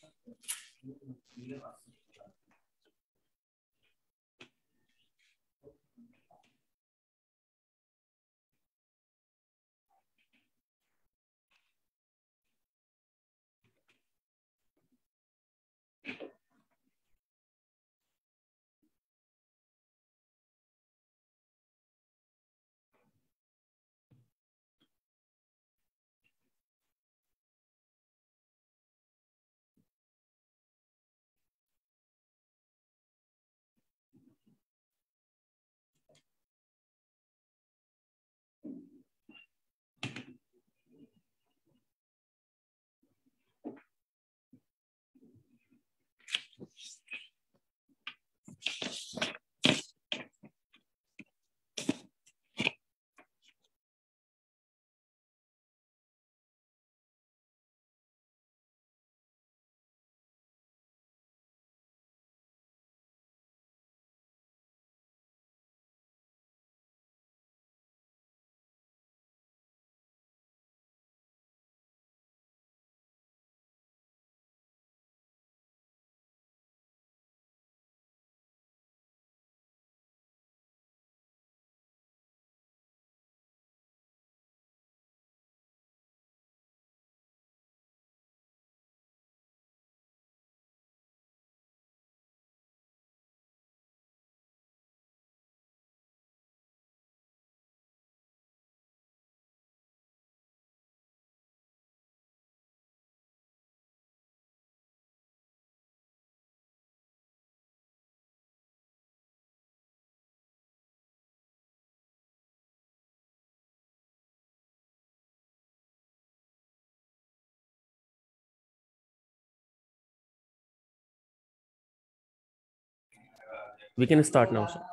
We can start now, sir.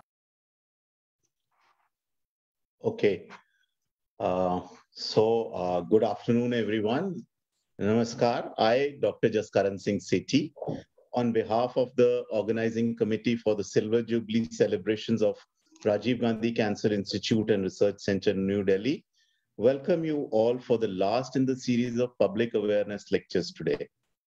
Okay. Good afternoon, everyone. Namaskar. I, Dr. Jaskaran Singh Sethi, on behalf of the organizing committee for the Silver Jubilee celebrations of Rajiv Gandhi Cancer Institute and Research Center, New Delhi, welcome you all for the last in the series of public awareness lectures today.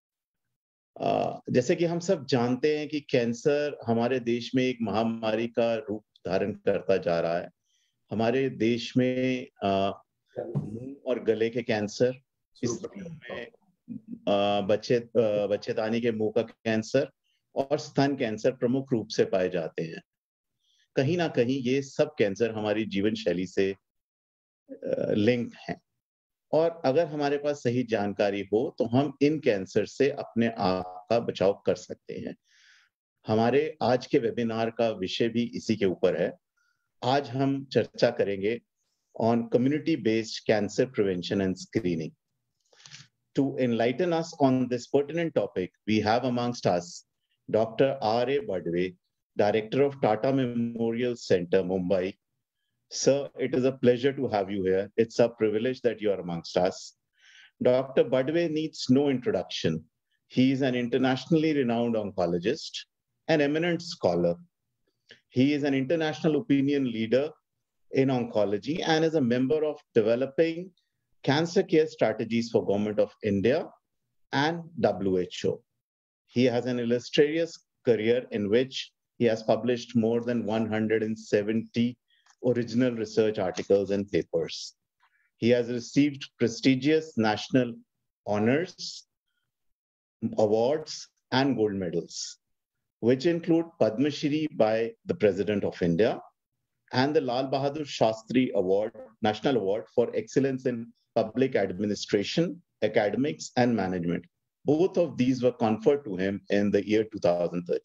जैसे कि हम सब जानते हैं कि cancer हमारे देश में एक महामारी का रूप धारण करता जा रहा है। हमारे देश में मुंह और गले के कैंसर, स्त्रियों में बच्चेदानी के मुंह का कैंसर और स्तन कैंसर प्रमुख रूप से पाए जाते हैं। कहीं ना कहीं ये सब कैंसर हमारी जीवन शैली से लिंक हैं और अगर हमारे पास सही जानकारी हो तो हम इन कैंसर से अपने आप का बचाव कर सकते हैं। हमारे आज के वेबिनार का विषय भी इसी के ऊपर है। आज हम चर्चा करेंगे on community-based cancer prevention and screening. To enlighten us on this pertinent topic, we have amongst us Dr. R.A. Badwe, Director of Tata Memorial Center, Mumbai. Sir, it is a pleasure to have you here. It's a privilege that you are amongst us. Dr. Badwe needs no introduction. He is an internationally renowned oncologist, an eminent scholar. He is an international opinion leader in oncology and is a member of developing cancer care strategies for Government of India and WHO. He has an illustrious career in which he has published more than 170 original research articles and papers. He has received prestigious national honors, awards, and gold medals, which include Padma Shri by the President of India and the Lal Bahadur Shastri Award, National Award for Excellence in Public Administration, Academics, and Management. Both of these were conferred to him in the year 2013.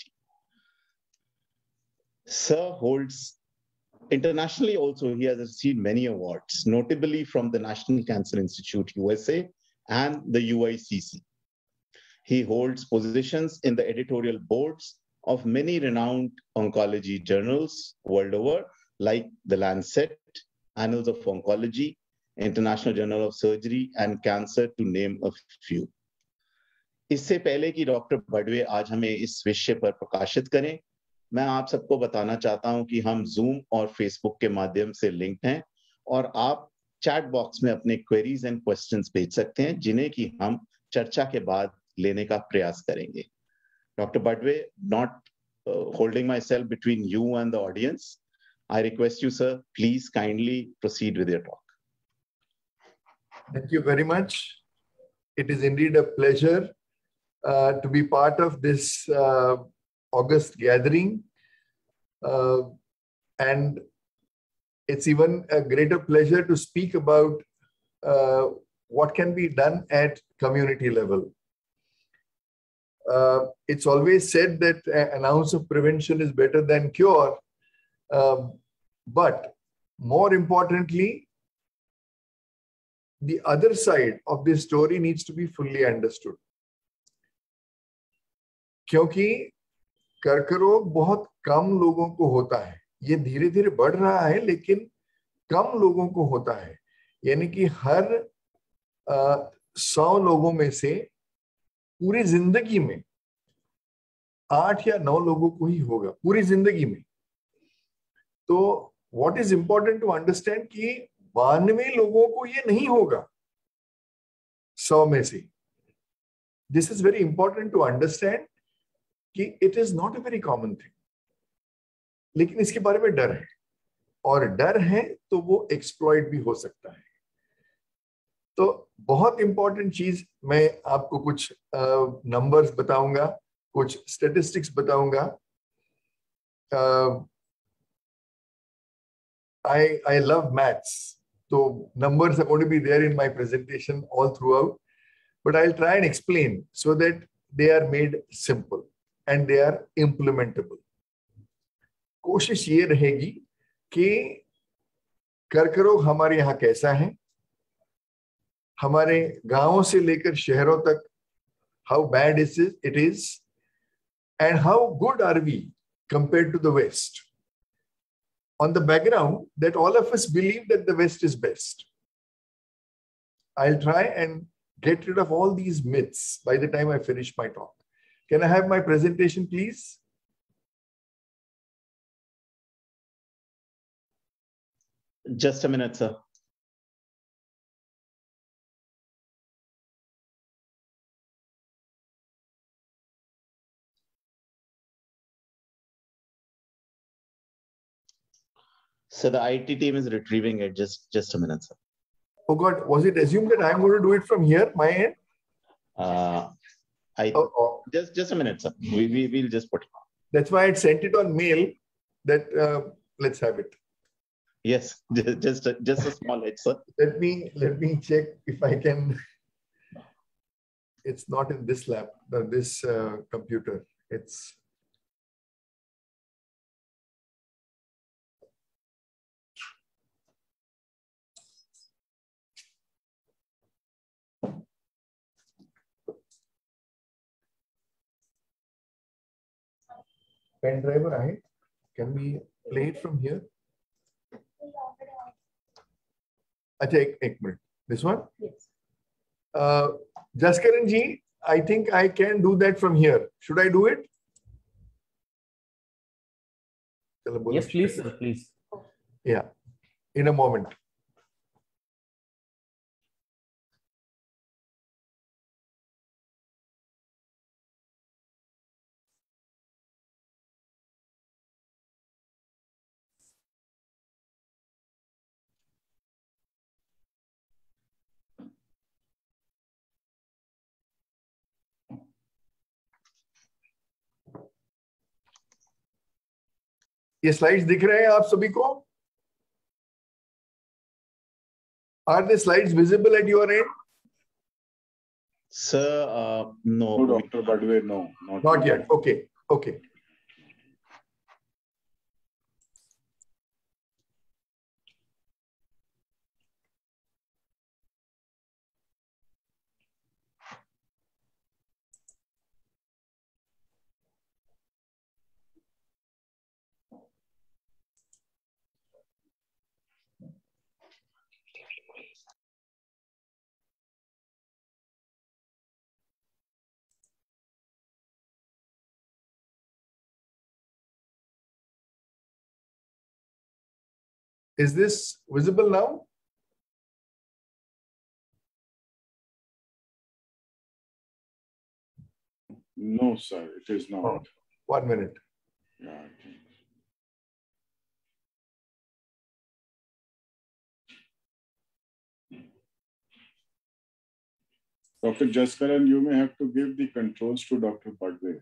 Sir holds internationally also, he has received many awards, notably from the National Cancer Institute, USA, and the UICC. He holds positions in the editorial boards of many renowned oncology journals world over, like The Lancet, Annals of Oncology, International Journal of Surgery, and Cancer, to name a few. इससे पहले कि doctor Badve आज हमें इस विषय पर प्रकाशित करें, मैं आप सबको बताना चाहता हूं कि हम जूम और फेसबुक के माध्यम से लिंक्ड हैं और आप चैट बॉक्स में अपने क्वेरीज एंड क्वेश्चंस भेज सकते हैं, जिन्हें कि हम चर्चा के बाद लेने का प्रयास करेंगे. Dr. Badwe, not holding myself between you and the audience, I request you, sir, please kindly proceed with your talk. Thank you very much. It is indeed a pleasure to be part of this August gathering. And it's even a greater pleasure to speak about what can be done at community level. It's always said that an ounce of prevention is better than cure. But more importantly, the other side of this story needs to be fully understood. क्योंकि कर्करोग बहुत कम लोगों को होता है. ये धीरे धीरे बढ़ रहा है, लेकिन कम लोगों को होता है. यानी कि हर 100 लोगों में से पूरी जिंदगी में 8 या 9 लोगों को ही होगा, पूरी जिंदगी में. तो what is important to understand कि 92 लोगों को ये नहीं होगा 100 में से. This is very important to understand कि it is not a very common thing. लेकिन इसके बारे में डर है, और डर है तो वो एक्सप्लॉइट भी हो सकता है. तो बहुत इंपॉर्टेंट चीज, मैं आपको कुछ नंबर्स बताऊंगा, कुछ स्टैटिस्टिक्स बताऊंगा. I love maths, so numbers are going to be there in my presentation all throughout, but I'll try and explain so that they are made simple and they are implementable. कोशिश ये रहेगी कि कर्करोग हमारे यहाँ कैसा है, हमारे गांवों से लेकर शहरों तक, how bad it is, and how good are we compared to the West, on the background that all of us believe that the West is best. I'll try and get rid of all these myths by the time I finish my talk. Can I have my presentation, please? Just a minute, sir. So the IT team is retrieving it. Just a minute, sir. Oh God, was it assumed that I'm going to do it from here, my end? Just a minute, sir. We'll just put it on. That's why I sent it on mail. That let's have it. Yes, just a small edge, sir. Let me check if I can. It's not in this lab, this computer. It's. Pen drive, right? Can we play it from here? Acha, ek minute. This one? Yes. Jaskaran ji, I think I can do that from here. Should I do it? Yes, please, sir, please. Yeah, in a moment. ये slides दिख रहे हैं आप सभी को? Are the slides visible at your end? Sir, no. Dr. Badwe, no. Not yet. Okay. Okay. Is this visible now? No, sir, it is not. Oh, 1 minute. Yeah, I think. Dr. Jaskaran, you may have to give the controls to Dr. Padwe.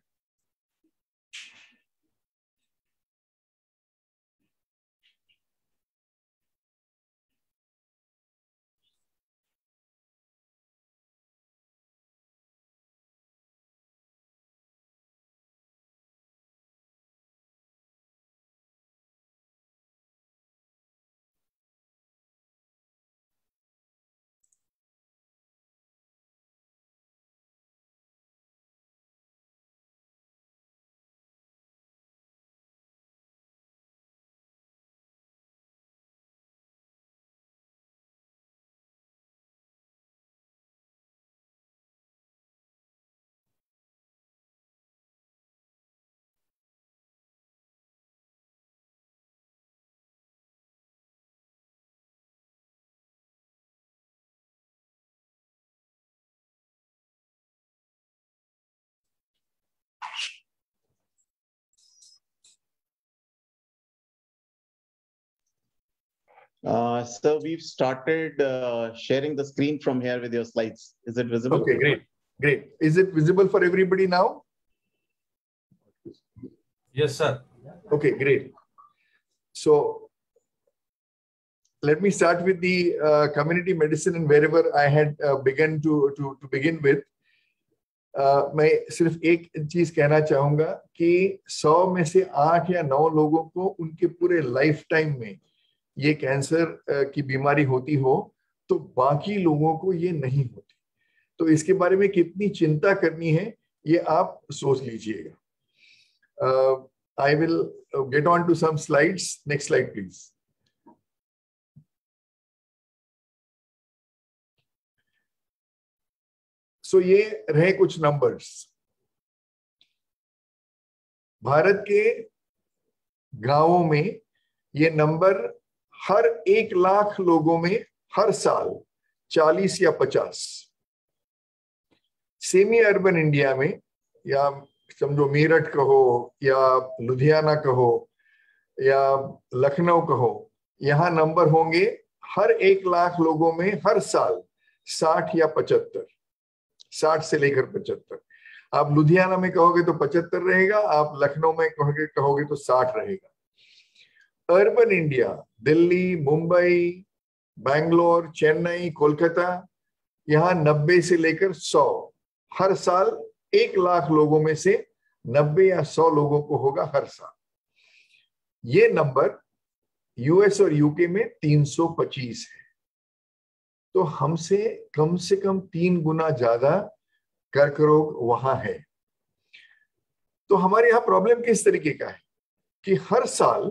So we've started sharing the screen from here with your slides. Is it visible? Okay, great. Great. Is it visible for everybody now? Yes, sir. Okay, great. So let me start with the community medicine and wherever I had begun to begin with. मैं सिर्फ एक चीज कहना चाहूंगा कि 100 में से 8 या 9 लोगों को उनके पूरे लाइफ टाइम में ये कैंसर की बीमारी होती हो तो बाकी लोगों को ये नहीं होती। तो इसके बारे में कितनी चिंता करनी है ये आप सोच लीजिएगा। I will get on to some slides. Next slide, please. So ये रहे कुछ नंबर्स। भारत के गांवों में ये नंबर हर 1 लाख लोगों में हर साल 40 या 50। सेमी अर्बन इंडिया में या समझो मेरठ कहो या लुधियाना कहो या लखनऊ कहो, यहाँ नंबर होंगे हर 1 लाख लोगों में हर साल 60 या 75, 60 से लेकर 75। आप लुधियाना में कहोगे तो 75 रहेगा, आप लखनऊ में कहोगे तो 60 रहेगा। अर्बन इंडिया, दिल्ली, मुंबई, बैंगलोर, चेन्नई, कोलकाता, यहाँ 90 से लेकर 100, हर साल 1 लाख लोगों में से 90 या 100 लोगों को होगा हर साल। ये नंबर यूएस और यूके में 325 है, तो हमसे कम से कम 3 गुना ज्यादा कर्क रोग वहां है। तो हमारे यहाँ प्रॉब्लम किस तरीके का है कि हर साल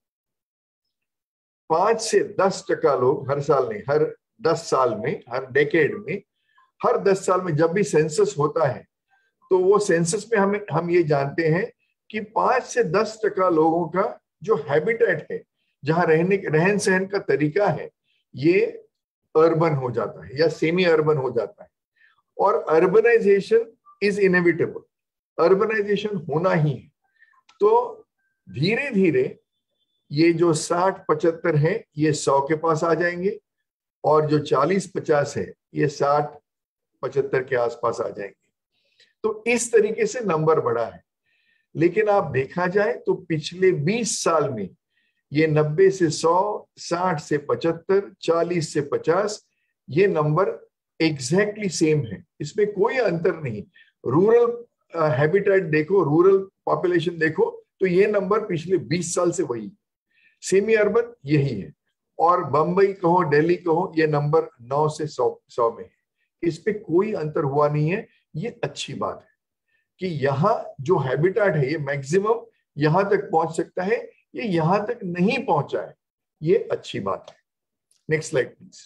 5 से 10% लोग, हर साल नहीं, हर 10 साल में, हर डेकेड में, हर 10 साल में जब भी सेंसस होता है तो वो सेंसस में हम ये जानते हैं कि 5 से 10% लोगों का जो हैबिटेट है, जहां रहन सहन का तरीका है, ये अर्बन हो जाता है या सेमी अर्बन हो जाता है। और अर्बनाइजेशन इज इनएविटेबल, अर्बनाइजेशन होना ही है। तो धीरे धीरे ये जो 60-75 है ये 100 के पास आ जाएंगे और जो 40-50 है ये 60-75 के आसपास आ जाएंगे। तो इस तरीके से नंबर बढ़ा है। लेकिन आप देखा जाए तो पिछले 20 साल में ये 90 से 100, 60 से 75, 40 से 50 ये नंबर एग्जैक्टली सेम है, इसमें कोई अंतर नहीं। रूरल हैबिटेट देखो, रूरल पॉपुलेशन देखो, तो ये नंबर पिछले 20 साल से वही। सेमी अर्बन यही है, और बंबई कहो, दिल्ली कहो, ये नंबर 9 से 100 में है। इस पे कोई अंतर हुआ नहीं है। ये अच्छी बात है कि यहाँ जो हैबिटेट है ये मैक्सिमम यहां तक पहुंच सकता है, ये यहां तक नहीं पहुंचा है, ये अच्छी बात है। Next slide please.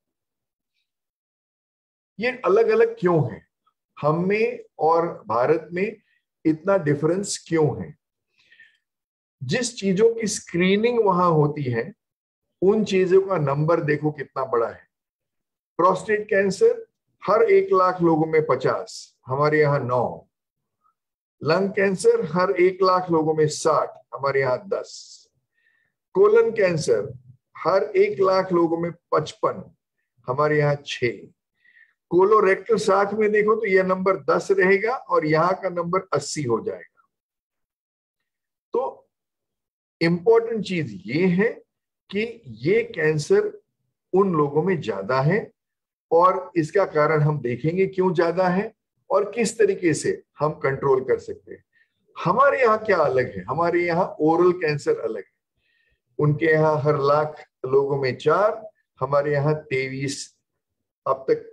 ये अलग अलग क्यों है, हम में और भारत में इतना डिफरेंस क्यों है? जिस चीजों की स्क्रीनिंग वहां होती है उन चीजों का नंबर देखो कितना बड़ा है। प्रोस्टेट कैंसर हर 1 लाख लोगों में 50, हमारे यहाँ 9। लंग कैंसर हर 1 लाख लोगों में 60, हमारे यहाँ 10। कोलन कैंसर हर 1 लाख लोगों में 55, हमारे यहाँ 6। कोलोरेक्टल साथ में देखो तो यह नंबर 10 रहेगा और यहाँ का नंबर 80 हो जाएगा। तो इंपॉर्टेंट चीज ये है कि ये कैंसर उन लोगों में ज्यादा है और इसका कारण हम देखेंगे क्यों ज्यादा है और किस तरीके से हम कंट्रोल कर सकते हैं। हमारे यहाँ क्या अलग है, हमारे यहाँ ओरल कैंसर अलग है। उनके यहाँ हर लाख लोगों में 4, हमारे यहाँ 23 अब तक।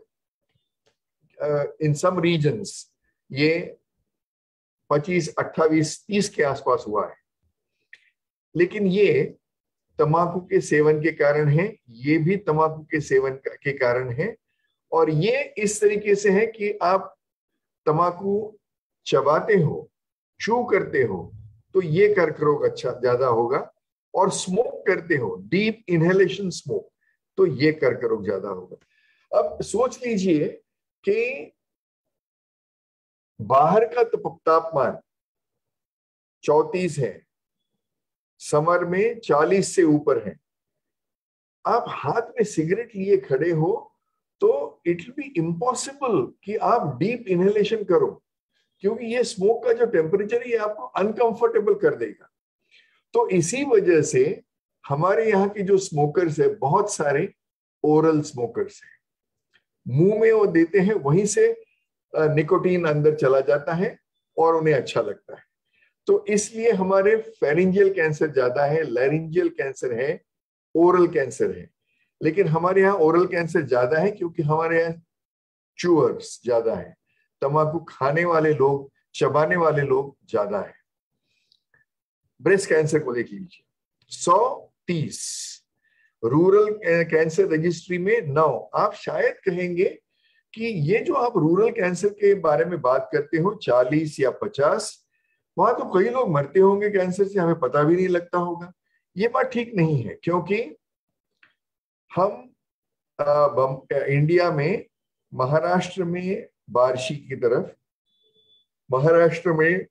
इन सम रीजन्स ये 25, 28, 30 के आसपास हुआ है। लेकिन ये तंबाकू के सेवन के कारण है, ये भी तंबाकू के सेवन के कारण है। और ये इस तरीके से है कि आप तंबाकू चबाते हो, चू करते हो तो ये कर्क रोग अच्छा ज्यादा होगा, और स्मोक करते हो, डीप इनहेलेशन स्मोक, तो ये कर्क रोग ज्यादा होगा। अब सोच लीजिए कि बाहर का तापमान 34 है, समर में 40 से ऊपर है, आप हाथ में सिगरेट लिए खड़े हो तो इट विल बी इम्पॉसिबल कि आप डीप इनहेलेशन करो, क्योंकि ये स्मोक का जो टेम्परेचर है आपको अनकंफर्टेबल कर देगा। तो इसी वजह से हमारे यहाँ के जो स्मोकर्स है, बहुत सारे ओरल स्मोकर्स हैं, मुंह में वो देते हैं, वहीं से निकोटीन अंदर चला जाता है और उन्हें अच्छा लगता है। तो इसलिए हमारे फेरिंजियल कैंसर ज्यादा है, लैरिंजियल कैंसर है, ओरल कैंसर है। लेकिन हमारे यहाँ ओरल कैंसर ज्यादा है क्योंकि हमारे यहाँ चूअर्स ज्यादा है, तंबाकू खाने वाले लोग, चबाने वाले लोग ज्यादा है। ब्रेस्ट कैंसर को देख लीजिए, 130, रूरल कैंसर रजिस्ट्री में 9। आप शायद कहेंगे कि ये जो आप रूरल कैंसर के बारे में बात करते हो 40 या 50, वहां तो कई लोग मरते होंगे कैंसर से, हमें पता भी नहीं लगता होगा। ये बात ठीक नहीं है, क्योंकि हम इंडिया में महाराष्ट्र में बार्शी की तरफ, महाराष्ट्र में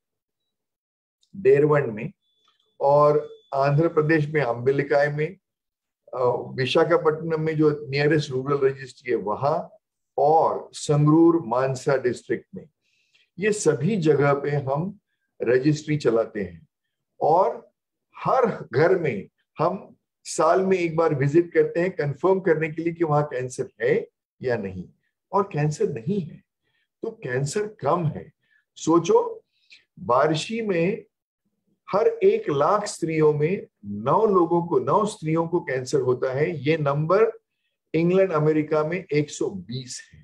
डेरवन में, और आंध्र प्रदेश में अम्बिलिकाई में, विशाखापट्टनम में जो नियरेस्ट रूरल रजिस्ट्री है वहां, और संगरूर मानसा डिस्ट्रिक्ट में, ये सभी जगह पे हम रजिस्ट्री चलाते हैं। और हर घर में हम साल में एक बार विजिट करते हैं कंफर्म करने के लिए कि वहां कैंसर है या नहीं, और कैंसर नहीं है तो कैंसर कम है। सोचो, बार्शी में हर 1 लाख स्त्रियों में 9 स्त्रियों को कैंसर होता है। ये नंबर इंग्लैंड अमेरिका में 120 है।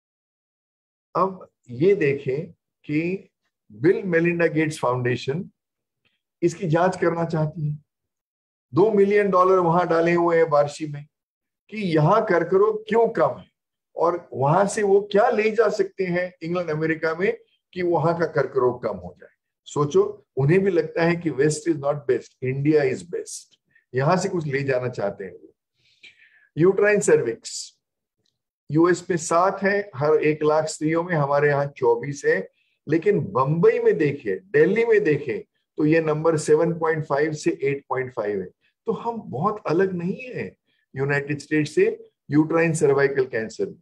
अब ये देखें कि बिल मेलिंडा गेट्स फाउंडेशन इसकी जांच करना चाहती है, $2 मिलियन वहां डाले हुए हैं बार्शी में कि यहां कर्क रोग क्यों कम है, और वहां से वो क्या ले जा सकते हैं इंग्लैंड अमेरिका में कि वहां का कर्क रोग कम हो जाए। सोचो, उन्हें भी लगता है कि west is not best, India is best, यहां से कुछ ले जाना चाहते हैं वो। यूट्राइन सर्विक्स यूएस में 7 है हर 1 लाख स्त्रियों में, हमारे यहाँ 24 है। लेकिन बंबई में देखें, दिल्ली में देखें तो ये नंबर 7.5 से 8.5 है। तो हम बहुत अलग नहीं है यूनाइटेड स्टेट्स से यूट्राइन सर्वाइकल कैंसर।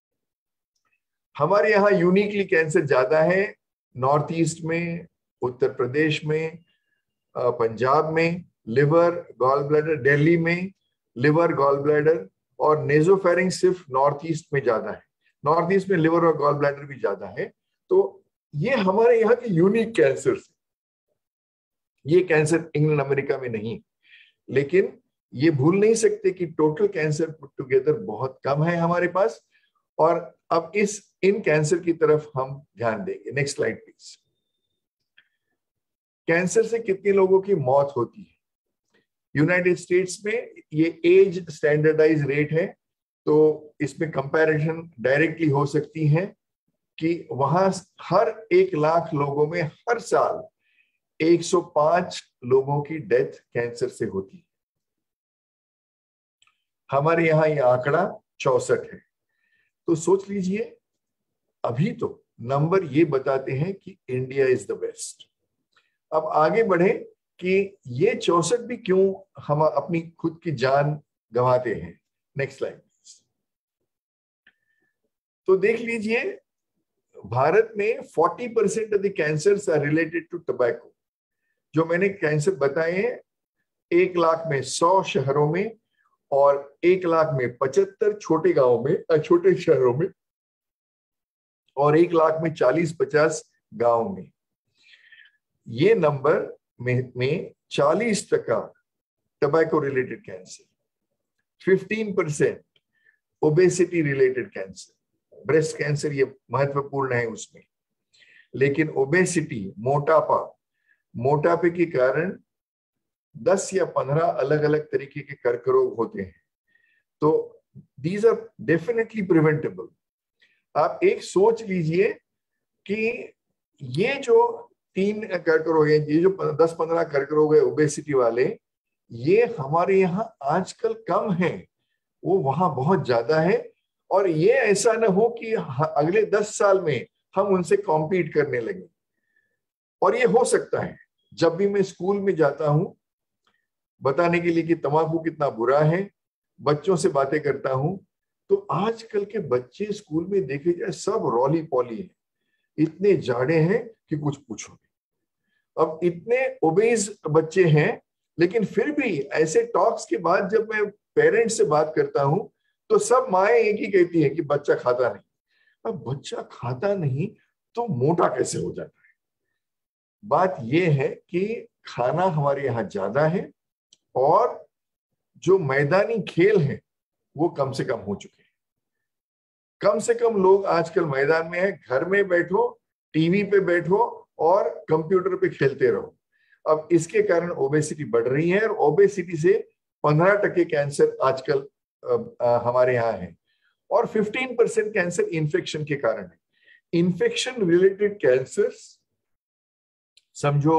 हमारे यहाँ यूनिकली कैंसर ज्यादा है नॉर्थ ईस्ट में, उत्तर प्रदेश में, पंजाब में लिवर गॉल ब्लैडर, दिल्ली में लिवर गॉल ब्लैडर, और नेजोफेरिंक्स सिर्फ नॉर्थ ईस्ट में ज्यादा है। नॉर्थ ईस्ट में लिवर और गॉल ब्लैडर भी ज्यादा है। तो ये हमारे यहाँ के यूनिक कैंसर, ये कैंसर इंग्लैंड अमेरिका में नहीं। लेकिन ये भूल नहीं सकते कि टोटल कैंसर पुट टुगेदर बहुत कम है हमारे पास। और अब इन कैंसर की तरफ हम ध्यान देंगे। Next slide please. कैंसर से कितने लोगों की मौत होती है यूनाइटेड स्टेट्स में? ये एज स्टैंडर्डाइज रेट है, तो इसमें कंपैरिजन डायरेक्टली हो सकती है कि वहां हर 1 लाख लोगों में हर साल 105 लोगों की डेथ कैंसर से होती है। हमारे यहाँ ये आंकड़ा 64 है। तो सोच लीजिए, अभी तो नंबर ये बताते हैं कि इंडिया इज द बेस्ट। अब आगे बढ़े कि ये 64 भी क्यों हम अपनी खुद की जान गंवाते हैं। Next slide. तो देख लीजिए, भारत में 40% of the cancers are related to tobacco. जो मैंने कैंसर बताए हैं, 1 लाख में 100 शहरों में और 1 लाख में 75 छोटे गांवों में, छोटे शहरों में, और 1 लाख में 40-50 गांव में। ये नंबर में 40% tobacco related cancer, 15% obesity related cancer, breast cancer ये महत्वपूर्ण है उसमें। लेकिन ओबेसिटी, मोटापे के कारण 10 या 15 अलग अलग तरीके के कर्क रोग होते हैं। तो दीज आर डेफिनेटली प्रिवेंटेबल। आप एक सोच लीजिए कि ये जो 3 कर्क रोग है, ये जो 10-15 कर्क रोग है ओबेसिटी वाले, ये हमारे यहाँ आजकल कम है, वो वहां बहुत ज्यादा है। और ये ऐसा ना हो कि अगले 10 साल में हम उनसे कॉम्पीट करने लगे। और ये हो सकता है। जब भी मैं स्कूल में जाता हूं बताने के लिए कि तंबाकू कितना बुरा है, बच्चों से बातें करता हूं, तो आजकल के बच्चे स्कूल में देखे जाए सब रॉली पॉली है, इतने जाड़े हैं कि कुछ पूछो नहीं। अब इतने ओबेज बच्चे हैं, लेकिन फिर भी ऐसे टॉक्स के बाद जब मैं पेरेंट्स से बात करता हूं तो सब माएं एक ही कहती हैं कि बच्चा खाता नहीं। अब बच्चा खाता नहीं तो मोटा कैसे हो जाता है? बात यह है कि खाना हमारे यहाँ ज्यादा है और जो मैदानी खेल हैं वो कम से कम हो चुके हैं। कम से कम लोग आजकल मैदान में है, घर में बैठो, टीवी पे बैठो और कंप्यूटर पे खेलते रहो। अब इसके कारण ओबेसिटी बढ़ रही है और ओबेसिटी से 15% कैंसर आजकल हमारे यहाँ है और 15% कैंसर इन्फेक्शन के कारण है। इन्फेक्शन रिलेटेड कैंसर समझो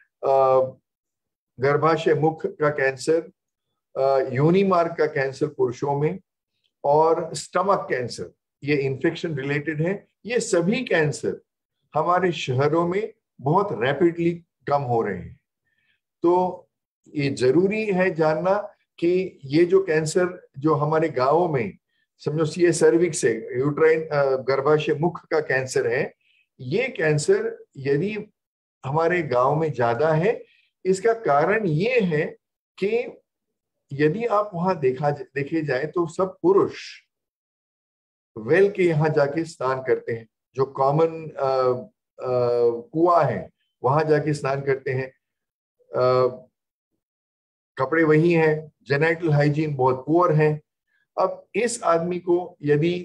गर्भाशय मुख का कैंसर, योनि मार्ग का कैंसर पुरुषों में, और स्टमक कैंसर, ये इन्फेक्शन रिलेटेड है। ये सभी कैंसर हमारे शहरों में बहुत रैपिडली कम हो रहे हैं। तो ये जरूरी है जानना कि ये जो कैंसर जो हमारे गांवों में समझो ये सर्विक्स है, यूट्राइन गर्भाशय मुख का कैंसर है, ये कैंसर यदि हमारे गांव में ज्यादा है, इसका कारण ये है कि यदि आप वहां देखे जाए तो सब पुरुष वेल के यहाँ जाके स्नान करते हैं, जो कॉमन कुआं है वहां जाके स्नान करते हैं, कपड़े वही हैं, जेनेटल हाइजीन बहुत पुअर है। अब इस आदमी को यदि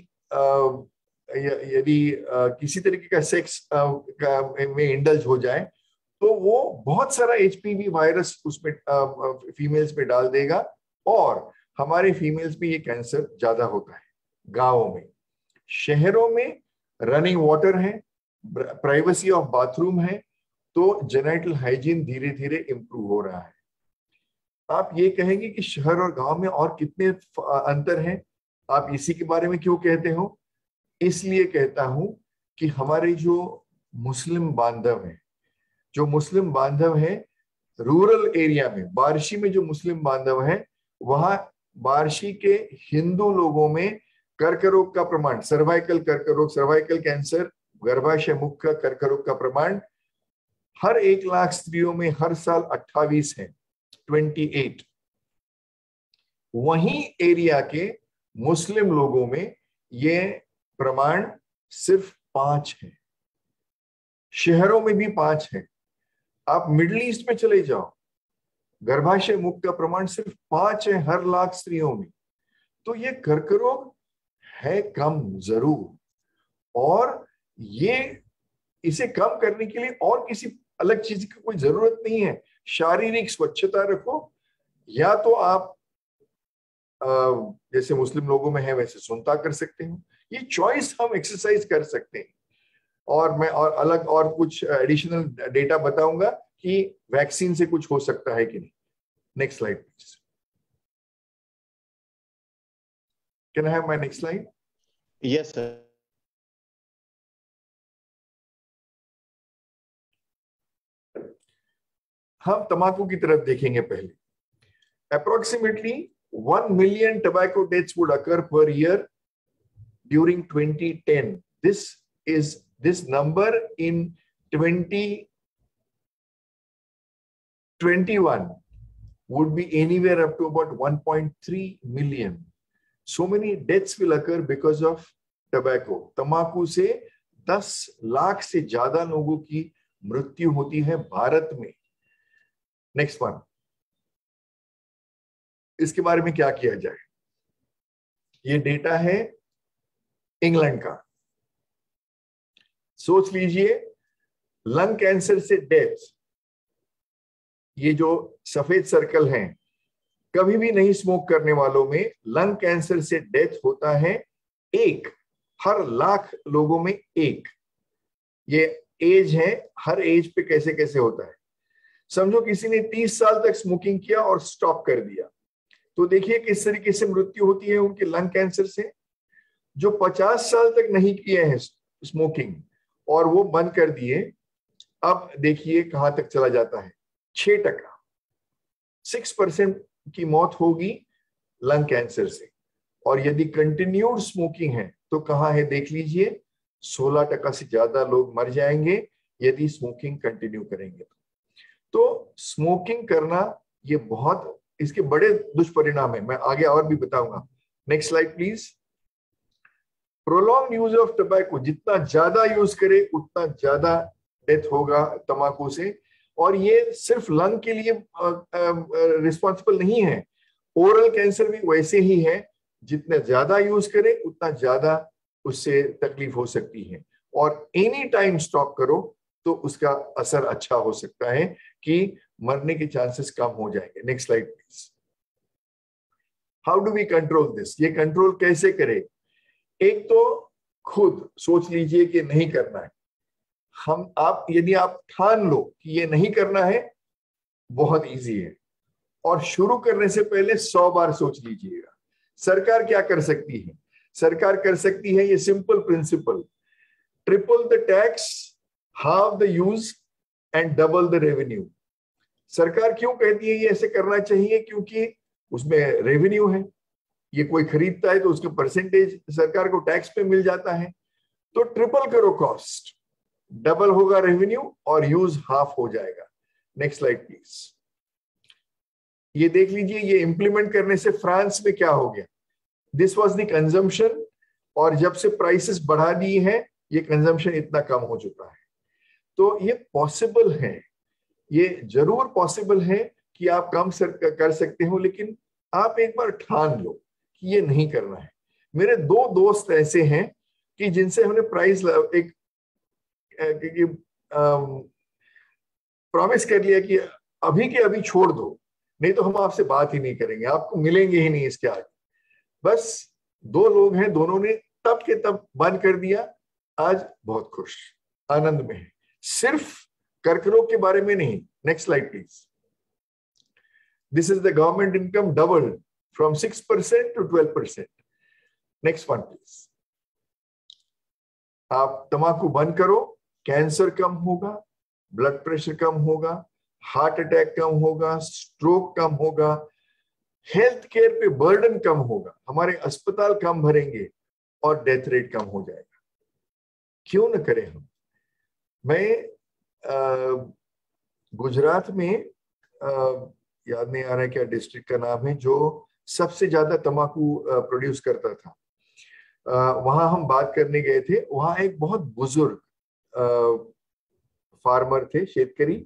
किसी तरीके का सेक्स में इंडल्ज हो जाए तो वो बहुत सारा एचपीवी वायरस उसमें फीमेल्स में डाल देगा और हमारे फीमेल्स में ये कैंसर ज्यादा होता है गांवों में। शहरों में रनिंग वाटर है, प्राइवेसी ऑफ बाथरूम है, तो जेनेटल हाइजीन धीरे धीरे इंप्रूव हो रहा है। आप ये कहेंगे कि शहर और गांव में और कितने अंतर हैं? आप इसी के बारे में क्यों कहते हो? इसलिए कहता हूं कि हमारे जो मुस्लिम बांधव हैं, जो मुस्लिम बांधव हैं रूरल एरिया में, बार्शी में जो मुस्लिम बांधव हैं, वहां बार्शी के हिंदू लोगों में कर्क रोग का प्रमाण, सर्वाइकल कर्क रोग, सर्वाइकल कैंसर, गर्भाशय मुख का कर्क रोग का प्रमाण हर 1 लाख स्त्रियों में हर साल 28 है, 28। वहीं एरिया के मुस्लिम लोगों में ये प्रमाण सिर्फ 5 है। शहरों में भी 5 है। आप मिडिल ईस्ट में चले जाओ, गर्भाशय मुख का प्रमाण सिर्फ 5 है हर लाख स्त्रियों में। तो ये कर्क रोग है कम जरूर, और ये इसे कम करने के लिए और किसी अलग चीज की कोई जरूरत नहीं है। शारीरिक स्वच्छता रखो, या तो आप जैसे मुस्लिम लोगों में है वैसे सुनता कर सकते हो, ये चॉइस हम एक्सरसाइज कर सकते हैं। और मैं और अलग और कुछ एडिशनल डेटा बताऊंगा कि वैक्सीन से कुछ हो सकता है कि नहीं। Next slide please. Can I have my next slide? Yes sir. हम तंबाकू की तरफ देखेंगे पहले। Approximately 1 million tobacco deaths would occur per year during 2010. This number in 2021 would be anywhere up to about 1.3 million. So many deaths will occur because of tobacco. तंबाकू से 10 लाख से ज्यादा लोगों की मृत्यु होती है भारत में। नेक्स्ट वन, इसके बारे में क्या किया जाए? ये डेटा है इंग्लैंड का। सोच लीजिए, लंग कैंसर से डेथ, ये जो सफेद सर्कल हैं, कभी भी नहीं स्मोक करने वालों में लंग कैंसर से डेथ होता है 1 हर लाख लोगों में 1। ये एज है, हर एज पे कैसे कैसे होता है। समझो किसी ने 30 साल तक स्मोकिंग किया और स्टॉप कर दिया, तो देखिए किस तरीके से मृत्यु होती है उनके लंग कैंसर से। जो 50 साल तक नहीं किए हैं स्मोकिंग और वो बंद कर दिए, अब देखिए कहां तक चला जाता है, 6%, 6% की मौत होगी लंग कैंसर से। और यदि कंटिन्यूड स्मोकिंग है तो कहां है देख लीजिए, 16% से ज्यादा लोग मर जाएंगे यदि स्मोकिंग कंटिन्यू करेंगे। तो स्मोकिंग करना ये बहुत, इसके बड़े दुष्परिणाम है, मैं आगे और भी बताऊंगा। Next slide please. Prolong use of tobacco, जितना ज्यादा यूज करे उतना ज्यादा डेथ होगा तंबाकू से। और ये सिर्फ लंग के लिए रिस्पॉन्सिबल नहीं है, ओरल कैंसर भी वैसे ही है, जितना ज्यादा यूज करे उतना ज्यादा उससे तकलीफ हो सकती है। और एनी टाइम स्टॉप करो तो उसका असर अच्छा हो सकता है कि मरने के चांसेस कम हो जाएंगे। Next slide please. How do we control this? ये कंट्रोल कैसे करें? एक तो खुद सोच लीजिए कि नहीं करना है। यदि आप ठान लो कि ये नहीं करना है, बहुत इजी है। और शुरू करने से पहले 100 बार सोच लीजिएगा। सरकार क्या कर सकती है? सरकार कर सकती है ये simple principle, triple the tax, half the use and double the revenue. सरकार क्यों कहती है ये ऐसे करना चाहिए? क्योंकि उसमें रेवेन्यू है, ये कोई खरीदता है तो उसका परसेंटेज सरकार को टैक्स पे मिल जाता है। तो ट्रिपल करो कॉस्ट, डबल होगा रेवेन्यू और यूज हाफ हो जाएगा। Next slide please. ये देख लीजिए, ये इंप्लीमेंट करने से फ्रांस में क्या हो गया। दिस वाज द कंजम्पशन, और जब से प्राइसेस बढ़ा दी है ये कंजम्पशन इतना कम हो चुका है। तो ये पॉसिबल है, ये जरूर पॉसिबल है कि आप कम कर सकते हो, लेकिन आप एक बार ठान लो कि ये नहीं करना है। मेरे 2 दोस्त ऐसे हैं कि जिनसे हमने प्राइस एक प्रॉमिस कर लिया कि अभी के अभी छोड़ दो, नहीं तो हम आपसे बात ही नहीं करेंगे, आपको मिलेंगे ही नहीं इसके आगे। बस 2 लोग हैं, दोनों ने तब के तब बंद कर दिया, आज बहुत खुश आनंद में है। सिर्फ कर्करोग के बारे में नहीं। Next slide please. This is the government income doubled from 6% to 12%. Next one please. आप तंबाकू बंद करो, कैंसर कम होगा, ब्लड प्रेशर कम होगा, हार्ट अटैक कम होगा, स्ट्रोक कम होगा, हेल्थ केयर पे बर्डन कम होगा, हमारे अस्पताल कम भरेंगे और डेथ रेट कम हो जाएगा। क्यों न करें हम? मैं गुजरात में याद नहीं आ रहा है क्या डिस्ट्रिक्ट का नाम है, जो सबसे ज्यादा तंबाकू प्रोड्यूस करता था, वहां हम बात करने गए थे। वहां एक बहुत बुजुर्ग फार्मर थे, शेतकरी।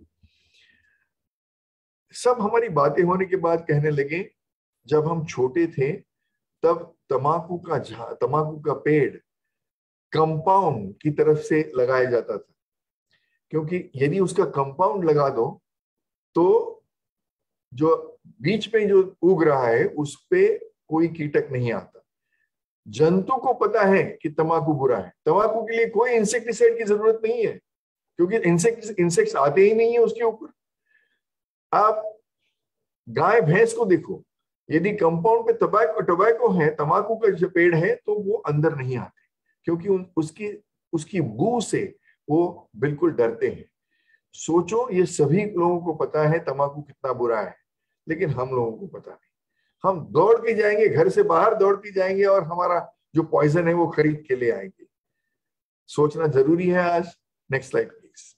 सब हमारी बातें होने के बाद कहने लगे, जब हम छोटे थे तब तंबाकू का पेड़ कंपाउंड की तरफ से लगाया जाता था, क्योंकि यदि उसका कंपाउंड लगा दो तो जो बीच में जो उग रहा है उस पे कोई कीटक नहीं आता। जंतु को पता है कि तंबाकू बुरा है, तंबाकू के लिए कोई इंसेक्टिसाइड की जरूरत नहीं है, क्योंकि इंसेक्ट्स आते ही नहीं है उसके ऊपर। आप गाय भैंस को देखो, यदि कंपाउंड पे टोबैको है, तंबाकू का जो पेड़ है, तो वो अंदर नहीं आते, क्योंकि उसकी बू से वो बिल्कुल डरते हैं। सोचो, ये सभी लोगों को पता है तंबाकू कितना बुरा है, लेकिन हम लोगों को पता नहीं। हम दौड़ के जाएंगे, घर से बाहर दौड़ के जाएंगे और हमारा जो पॉइजन है वो खरीद के ले आएंगे। सोचना जरूरी है आज। Next slide please.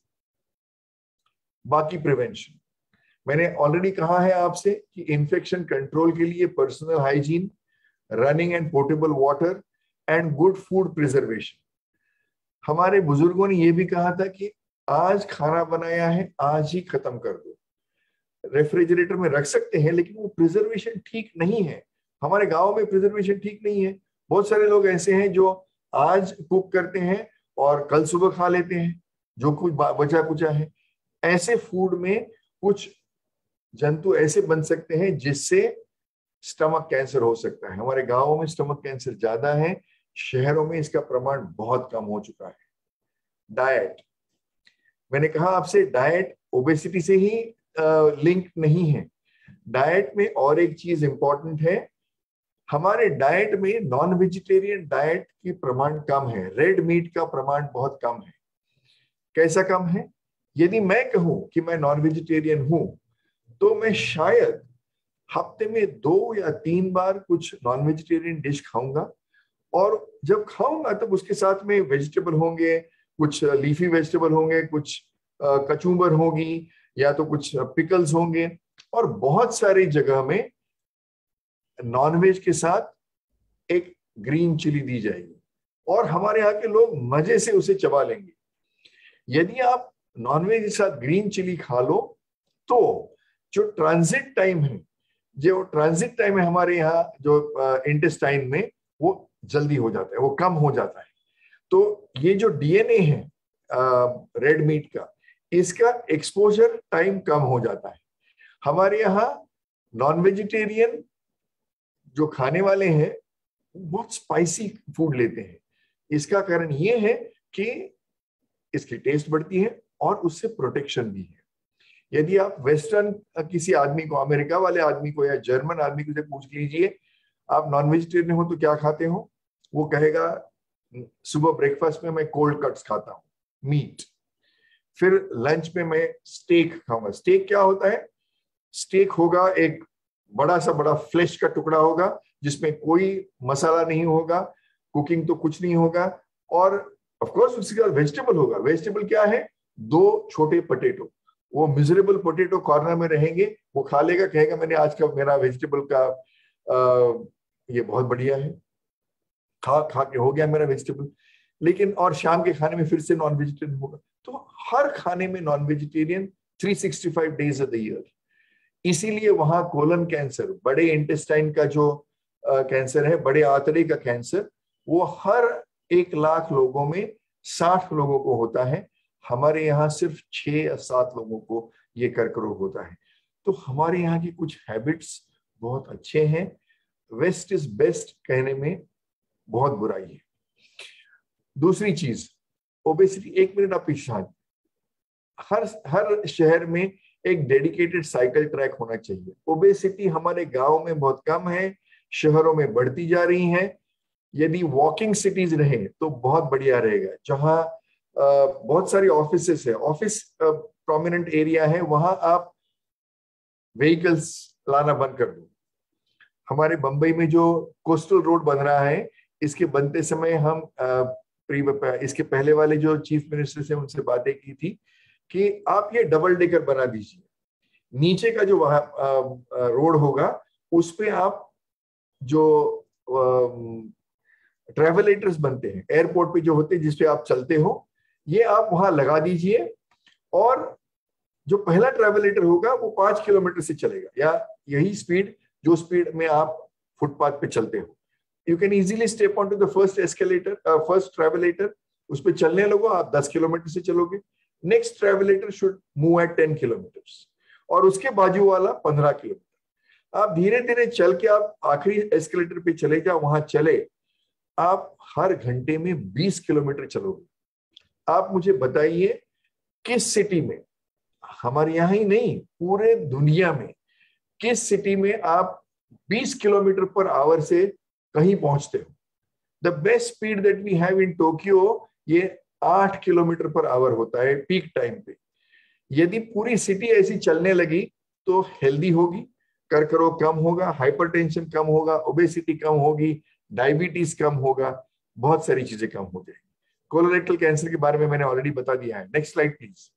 बाकी प्रिवेंशन, मैंने ऑलरेडी कहा है आपसे कि इन्फेक्शन कंट्रोल के लिए personal hygiene, running and portable water and good food preservation. हमारे बुजुर्गों ने यह भी कहा था कि आज खाना बनाया है, आज ही खत्म कर दो। रेफ्रिजरेटर में रख सकते हैं, लेकिन वो प्रिजर्वेशन ठीक नहीं है। हमारे गांव में प्रिजर्वेशन ठीक नहीं है। बहुत सारे लोग ऐसे हैं जो आज कुक करते हैं और कल सुबह खा लेते हैं जो कुछ बचा कुचा है। ऐसे फूड में कुछ जंतु ऐसे बन सकते हैं जिससे स्टमक कैंसर हो सकता है। हमारे गांवों में स्टमक कैंसर ज्यादा है, शहरों में इसका प्रमाण बहुत कम हो चुका है। डाइट, मैंने कहा आपसे डाइट ओबेसिटी से ही लिंक नहीं है। डाइट में और एक चीज इंपॉर्टेंट है, हमारे डाइट में नॉन वेजिटेरियन डाइट की प्रमाण कम है, रेड मीट का प्रमाण बहुत कम है। कैसा कम है? यदि मैं कहूं कि मैं नॉन वेजिटेरियन हूं तो मैं शायद हफ्ते में 2 या 3 बार कुछ नॉन वेजिटेरियन डिश खाऊंगा, और जब खाऊंगा तब उसके साथ में वेजिटेबल होंगे, कुछ लीफी वेजिटेबल होंगे, कुछ कचूंबर होगी, या तो कुछ पिकल्स होंगे, और बहुत सारी जगह में नॉनवेज के साथ एक ग्रीन चिली दी जाएगी और हमारे यहाँ के लोग मजे से उसे चबा लेंगे। यदि आप नॉनवेज के साथ ग्रीन चिली खा लो तो जो ट्रांजिट टाइम है हमारे यहाँ जो इंटेस्टाइन में, वो जल्दी हो जाता है, वो कम हो जाता है। तो ये जो डीएनए है रेड मीट का, इसका एक्सपोजर टाइम कम हो जाता है। हमारे यहाँ नॉन वेजिटेरियन जो खाने वाले हैं बहुत स्पाइसी फूड लेते हैं। इसका कारण ये है कि इसकी टेस्ट बढ़ती है और उससे प्रोटेक्शन भी है। यदि आप वेस्टर्न किसी आदमी को, अमेरिका वाले आदमी को या जर्मन आदमी को से पूछ लीजिए आप नॉन वेजिटेरियन हो तो क्या खाते हो, वो कहेगा सुबह ब्रेकफास्ट में मैं कोल्ड कट्स खाता हूँ, मीट। फिर लंच में मैं स्टेक खाऊंगा। स्टेक क्या होता है? स्टेक होगा एक बड़ा फ्लेश का टुकड़ा होगा जिसमें कोई मसाला नहीं होगा, कुकिंग तो कुछ नहीं होगा, और ऑफ कोर्स उसके बाद वेजिटेबल होगा। वेजिटेबल क्या है? 2 छोटे पोटैटो। वो मिजरेबल पोटैटो कॉर्नर में रहेंगे, वो खा लेगा, कहेगा मैंने आज का मेरा वेजिटेबल का ये बहुत बढ़िया है, खा के हो गया मेरा वेजिटेबल। लेकिन और शाम के खाने में फिर से नॉन वेजिटेरियन होगा। तो हर खाने में non vegetarian 365 days of the year. इसीलिए वहां कोलन कैंसर, बड़े इंटेस्टाइन का जो कैंसर है, बड़े आंतड़े का कैंसर, वो हर 1 लाख लोगों में 60 लोगों को होता है। हमारे यहाँ सिर्फ 6 या 7 लोगों को ये कर्क रोग होता है। तो हमारे यहाँ की कुछ हैबिट्स बहुत अच्छे हैं। वेस्ट इज बेस्ट कहने में बहुत बुराई है। दूसरी चीज ओबेसिटी, 1 मिनट आप पीछे, हर शहर में एक डेडिकेटेड साइकिल ट्रैक होना चाहिए। ओबेसिटी हमारे गांव में बहुत कम है, शहरों में बढ़ती जा रही है। यदि वॉकिंग सिटीज रहे तो बहुत बढ़िया रहेगा। जहां बहुत सारी ऑफिसेस है, ऑफिस प्रोमिनेंट एरिया है, वहां आप व्हीकल्स लाना बंद कर दो। हमारे बंबई में जो कोस्टल रोड बन रहा है, इसके बनते समय हम इसके पहले वाले जो चीफ मिनिस्टर से उनसे बातें की थी कि आप ये डबल डेकर बना दीजिए। नीचे का जो वहां रोड होगा उस पे आप जो ट्रेवलेटर्स बनते हैं एयरपोर्ट पे जो होते हैं जिसपे आप चलते हो, ये आप वहां लगा दीजिए, और जो पहला ट्रेवलेटर होगा वो 5 किलोमीटर से चलेगा, या यही स्पीड जो स्पीड में आप फुटपाथ पे चलते हो। You can easily step on to the first escalator, first travelator, उस पर चलने लगो, आप 10 किलोमीटर से चलोगे। Next travelator should move at 10 kilometres, और उसके बाजू वाला 15 किलोमीटर। आप धीरे धीरे चल के आप आखिरी एस्केलेटर पे चले जाओ, वहां चले, आप हर घंटे में 20 किलोमीटर चलोगे। आप मुझे बताइए किस सिटी में, हमारे यहाँ ही नहीं पूरे दुनिया में, किस सिटी में आप 20 किलोमीटर पर आवर से कहीं पहुंचते हो? The best speed that we have in Tokyo, ये 8 किलोमीटर पर आवर होता है पीक टाइम पे। यदि पूरी सिटी ऐसी चलने लगी तो हेल्दी होगी, कर्क रोग कम होगा, हाइपरटेंशन कम होगा, ओबेसिटी कम होगी, डायबिटीज कम होगा, बहुत सारी चीजें कम हो जाएंगी। कोलोरेक्टल कैंसर के बारे में मैंने ऑलरेडी बता दिया है। Next slide please.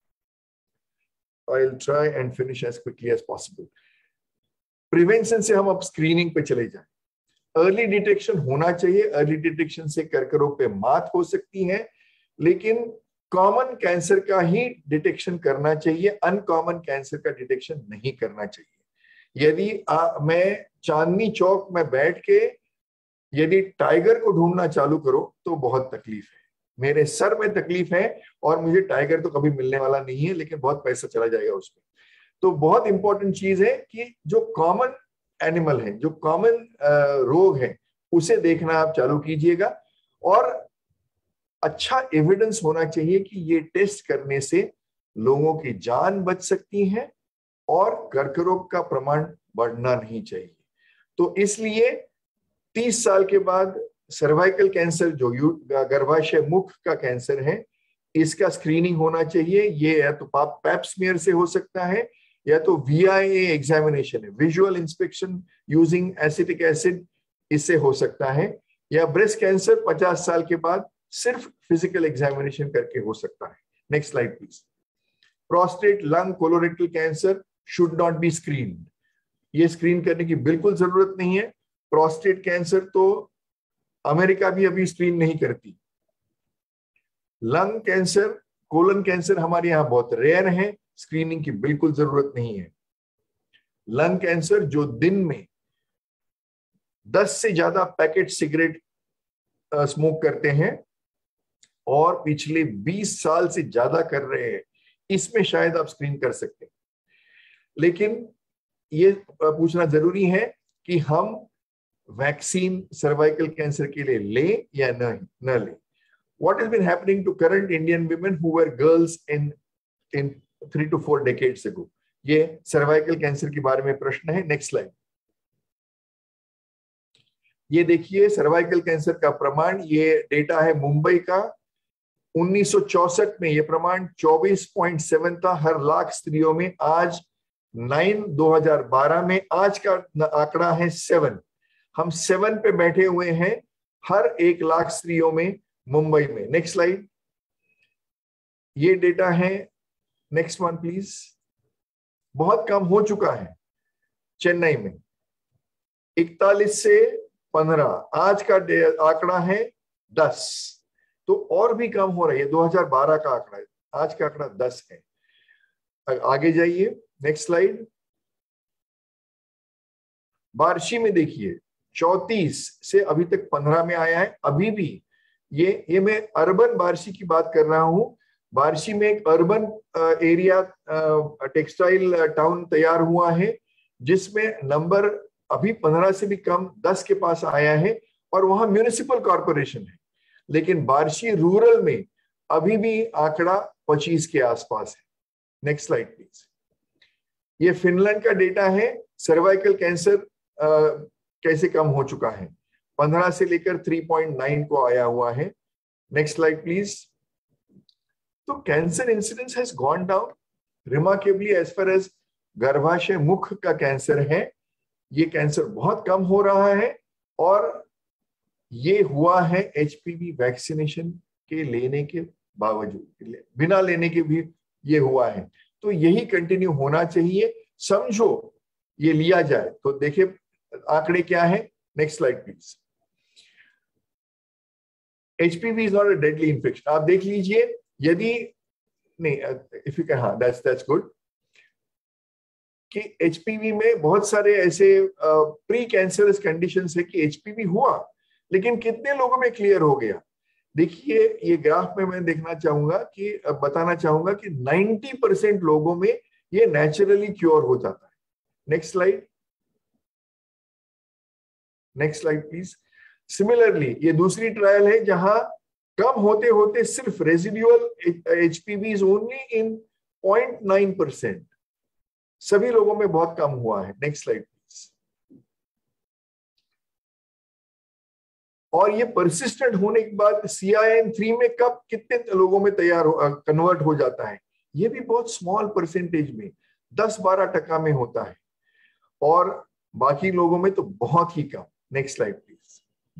I will try and finish as quickly as possible. Prevention से हम अब स्क्रीनिंग पे चले जाएं। अर्ली डिटेक्शन होना चाहिए। अर्ली डिटेक्शन से कर्क रोग पे मात हो सकती है, लेकिन कॉमन कैंसर का ही डिटेक्शन करना चाहिए, अनकॉमन कैंसर का डिटेक्शन नहीं करना चाहिए। यदि मैं चांदनी चौक में बैठ के यदि टाइगर को ढूंढना चालू करो तो बहुत तकलीफ है, मेरे सर में तकलीफ है, और मुझे टाइगर तो कभी मिलने वाला नहीं है, लेकिन बहुत पैसा चला जाएगा उसमें। तो बहुत इंपॉर्टेंट चीज है कि जो कॉमन एनिमल है, जो कॉमन रोग है, उसे देखना आप चालू कीजिएगा। और अच्छा एविडेंस होना चाहिए कि ये टेस्ट करने से लोगों की जान बच सकती है और कर्क रोग का प्रमाण बढ़ना नहीं चाहिए। तो इसलिए 30 साल के बाद सर्वाइकल कैंसर, जो गर्भाशय मुख का कैंसर है, इसका स्क्रीनिंग होना चाहिए। ये या तो पैप स्मीयर से हो सकता है, या तो VIA एग्जामिनेशन है, visual inspection using acetic acid, इससे हो सकता है। या ब्रेस्ट कैंसर 50 साल के बाद सिर्फ फिजिकल एग्जामिनेशन करके हो सकता है। Next slide please. Prostate, lung, colorectal cancer should not be screened. ये स्क्रीन करने की बिल्कुल जरूरत नहीं है। प्रोस्टेट कैंसर तो अमेरिका भी अभी स्क्रीन नहीं करती। लंग कैंसर, कोलन कैंसर हमारे यहाँ बहुत रेयर है, स्क्रीनिंग की बिल्कुल जरूरत नहीं है। लंग कैंसर जो दिन में 10 से ज्यादा पैकेट सिगरेट स्मोक करते हैं और पिछले 20 साल से ज्यादा कर रहे हैं, इसमें शायद आप स्क्रीन कर सकते हैं। लेकिन ये पूछना जरूरी है कि हम वैक्सीन सर्वाइकल कैंसर के लिए लें या न लें। What has been happening to current Indian women who were girls in 3 to 4 decades ago? ये सर्वाइकल कैंसर के बारे में प्रश्न है। Next slide. ये देखिए सर्वाइकल कैंसर का प्रमाण, ये डेटा है मुंबई का। 1964 में ये प्रमाण 24.7 था हर लाख स्त्रियों में। आज 2012 में आज का आंकड़ा है 7। हम 7 पे बैठे हुए हैं हर 1 लाख स्त्रियों में मुंबई में। Next slide. ये डेटा है, नेक्स्ट वन प्लीज। बहुत कम हो चुका है चेन्नई में, 41 से 15, आज का आंकड़ा है 10, तो और भी कम हो रहा है। 2012 का आंकड़ा है, आज का आंकड़ा 10 है। आगे जाइए, नेक्स्ट स्लाइड। बार्शी में देखिए 34 से अभी तक 15 में आया है। अभी भी ये मैं अर्बन बार्शी की बात कर रहा हूं। बार्शी में एक अर्बन एरिया टेक्सटाइल टाउन तैयार हुआ है, जिसमें नंबर अभी 15 से भी कम 10 के पास आया है, और वहां म्युनिसिपल कॉर्पोरेशन है। लेकिन बार्शी रूरल में अभी भी आंकड़ा 25 के आसपास है। Next slide please. ये फिनलैंड का डेटा है, सर्वाइकल कैंसर कैसे कम हो चुका है। 15 से लेकर 3.9 को आया हुआ है। Next slide please. तो cancer incidence has gone down remarkably as far as गर्भाशय मुख का कैंसर है। ये कैंसर बहुत कम हो रहा है, और ये हुआ है HPV वैक्सीनेशन के लेने के बावजूद, बिना लेने के भी ये हुआ है। तो यही कंटिन्यू होना चाहिए। समझो ये लिया जाए तो देखिए आंकड़े क्या है। Next slide please. HPV is not a deadly infection. आप देख लीजिए, यदि नहीं, इफ यू कैन, हाँ, दैट्स गुड, कि HPV में बहुत सारे ऐसे प्री कैंसरस कंडीशंस है कि HPV हुआ, लेकिन कितने लोगों में क्लियर हो गया। देखिए ये ग्राफ में मैं देखना चाहूंगा कि बताना चाहूंगा कि 90% लोगों में ये नेचुरली क्योर हो जाता है। Next slide. Next slide please. Similarly ये दूसरी ट्रायल है जहां कम होते होते सिर्फ रेजिडुअल HPV ओनली इन 0.9%, सभी लोगों में बहुत कम हुआ है। Next slide please. और ये परसिस्टेंट होने के बाद CIN3 में कब कितने लोगों में कन्वर्ट हो जाता है, ये भी बहुत स्मॉल परसेंटेज में 10-12% में होता है, और बाकी लोगों में तो बहुत ही कम। Next slide please.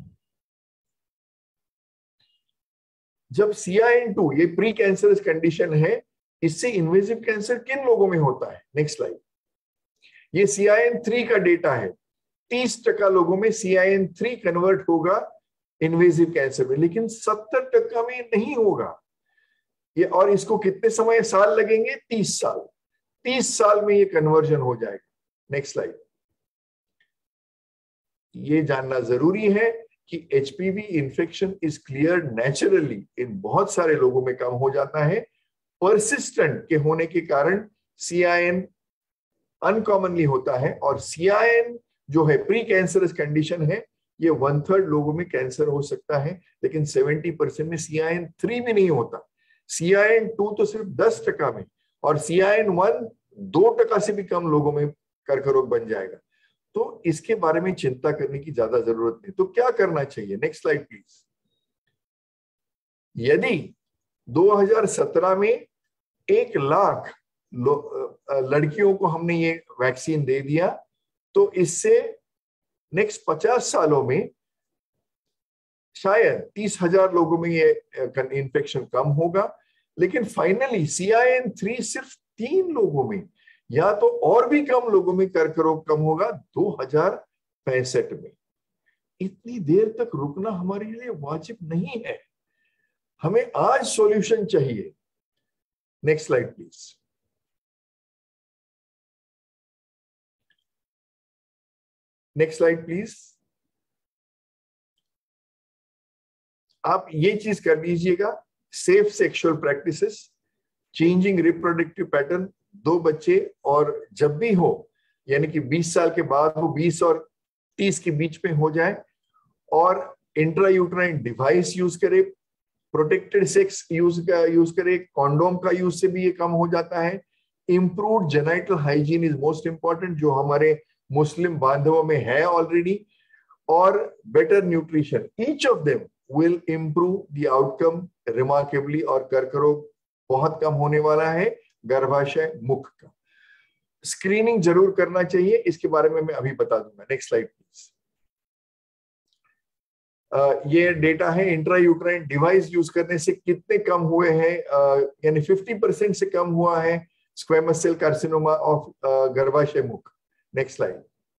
जब CIN2 ये प्री कैंसरस कंडीशन है, इससे इन्वेजिव कैंसर किन लोगों में होता है? Next slide. ये CIN3 का डेटा है, 30% लोगों में CIN3 कन्वर्ट होगा इन्वेजिव कैंसर में, लेकिन 70% में नहीं होगा ये। और इसको कितने साल लगेंगे? 30 साल। 30 साल में ये कन्वर्जन हो जाएगा। Next slide. ये जानना जरूरी है कि HPV infection is clear naturally, इन बहुत सारे लोगों में कम हो जाता है। परसिस्टेंट के होने के कारण CIN अनकॉमनली होता है, और CIN जो है प्री कैंसरस कंडीशन है, ये 1/3 लोगों में कैंसर हो सकता है, लेकिन 70% में CIN3 भी नहीं होता। CIN2 तो सिर्फ 10% में, और CIN1 2% से भी कम लोगों में कर्करोग बन जाएगा। तो इसके बारे में चिंता करने की ज्यादा जरूरत नहीं। तो क्या करना चाहिए? Next slide please. यदि 2017 में 1 लाख लड़कियों को हमने ये वैक्सीन दे दिया, तो इससे नेक्स्ट 50 सालों में शायद 30,000 लोगों में ये इन्फेक्शन कम होगा। लेकिन फाइनली CIN3 सिर्फ 3 लोगों में, या तो और भी कम लोगों में कर्करोग कम होगा 2065 में। इतनी देर तक रुकना हमारे लिए वाजिब नहीं है, हमें आज सॉल्यूशन चाहिए। Next slide please. Next slide please. आप ये चीज कर लीजिएगा, safe sexual practices, changing reproductive pattern, 2 बच्चे और जब भी हो, यानी कि 20 साल के बाद वो 20 और 30 के बीच में हो जाए, और इंट्रायूट्राइन डिवाइस यूज करे, प्रोटेक्टेड सेक्स यूज करे, कॉन्डोम का यूज से भी ये कम हो जाता है। Improved genital hygiene is most important, जो हमारे मुस्लिम बांधवों में है ऑलरेडी, और better nutrition, each of them will improve the outcome remarkably, और कर्करोग बहुत कम होने वाला है गर्भाशय मुख का। स्क्रीनिंग जरूर करना चाहिए, इसके बारे में मैं अभी बता दूंगा। Next slide please. ये डेटा है इंट्रायूट्राइन डिवाइस यूज करने से कितने कम हुए हैं, यानी 50% से कम हुआ है स्क्वेमस सेल कार्सिनोमा ऑफ गर्भाशय मुख। Next slide.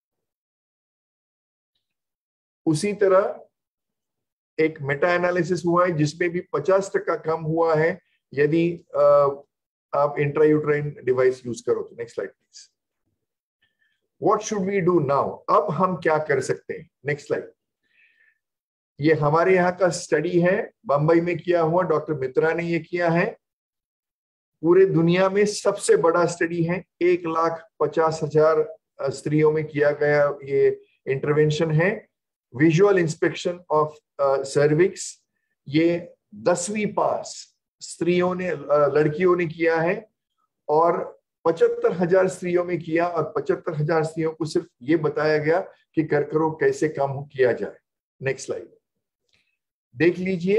उसी तरह एक मेटा एनालिसिस हुआ है जिसमें भी 50% कम हुआ है यदि आप इंट्रायूट्राइन डिवाइस यूज करो तो। Next slide please. What should we do now? अब हम क्या कर सकते हैं? Next slide. ये हमारे यहाँ का स्टडी है, बंबई में किया हुआ, डॉक्टर मित्रा ने ये किया है। पूरे दुनिया में सबसे बड़ा स्टडी है, 1,50,000 स्त्रियों में किया गया ये इंटरवेंशन है। विजुअल इंस्पेक्शन ऑफ सर्विक्स, ये 10वीं पास स्त्रियों ने, लड़कियों ने किया है, और 75,000 स्त्रियों में किया, और 75,000 स्त्रियों को सिर्फ ये बताया गया कि कर्करोग कैसे कम किया जाए। नेक्स्ट स्लाइड देख लीजिए।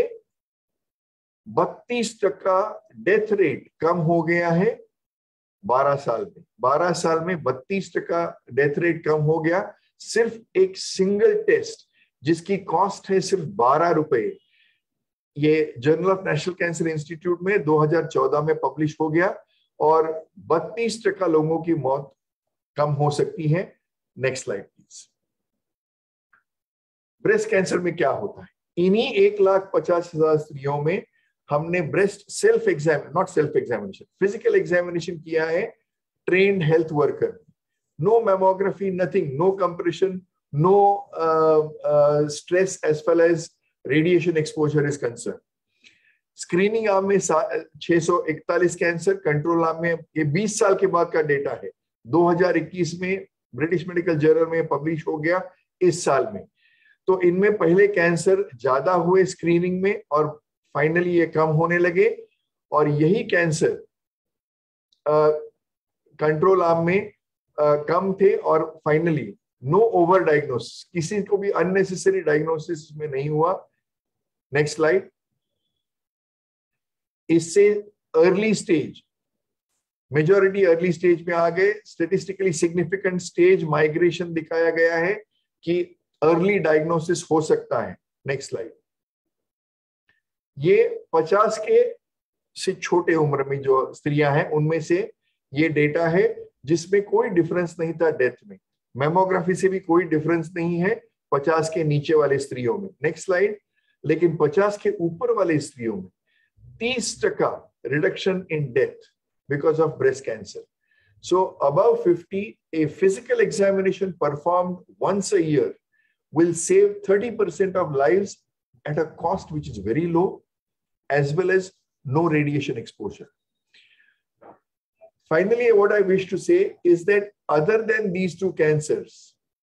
32% डेथ रेट कम हो गया है 12 साल में। 12 साल में 32% डेथ रेट कम हो गया, सिर्फ एक सिंगल टेस्ट जिसकी कॉस्ट है सिर्फ 12 रुपए। ये Journal of National Cancer Institute में 2014 में पब्लिश हो गया, और 32% लोगों की मौत कम हो सकती है। Next slide please. Breast cancer में क्या होता है? इन्हीं 1,50,000 स्त्रियों में हमने breast self examination, physical examination किया है trained health worker. No mammography, nothing, no compression, no stress as well as radiation exposure is concern. Screening arm में 641 कैंसर, कंट्रोल आर्म में, ये 20 साल के बाद का डेटा है, 2021 में ब्रिटिश मेडिकल जर्नल में पब्लिश हो गया इस साल में। तो इनमें पहले कैंसर ज्यादा हुए स्क्रीनिंग में, और फाइनली ये कम होने लगे, और यही कैंसर कंट्रोल आर्म में कम थे, और फाइनली नो ओवर डायग्नोसिस, किसी को भी अननेसेसरी डायग्नोसिस में नहीं हुआ। Next slide. इससे early stage majority early stage में आ गए। स्टेटिस्टिकली सिग्निफिकेंट स्टेज माइग्रेशन दिखाया गया है कि अर्ली डायग्नोसिस हो सकता है। Next slide. ये 50 के से छोटे उम्र में जो स्त्रियां हैं उनमें से ये डेटा है जिसमें कोई डिफरेंस नहीं था डेथ में। मैमोग्राफी से भी कोई डिफरेंस नहीं है 50 के नीचे वाले स्त्रियों में। Next slide. लेकिन 50 के ऊपर वाले स्त्रियों में 30% reduction in death because of breast cancer. So above 50, a physical examination performed once a year will save 30% of lives at a cost which is very low, as well as no radiation exposure. Finally, what I wish to say is that other than these two cancers,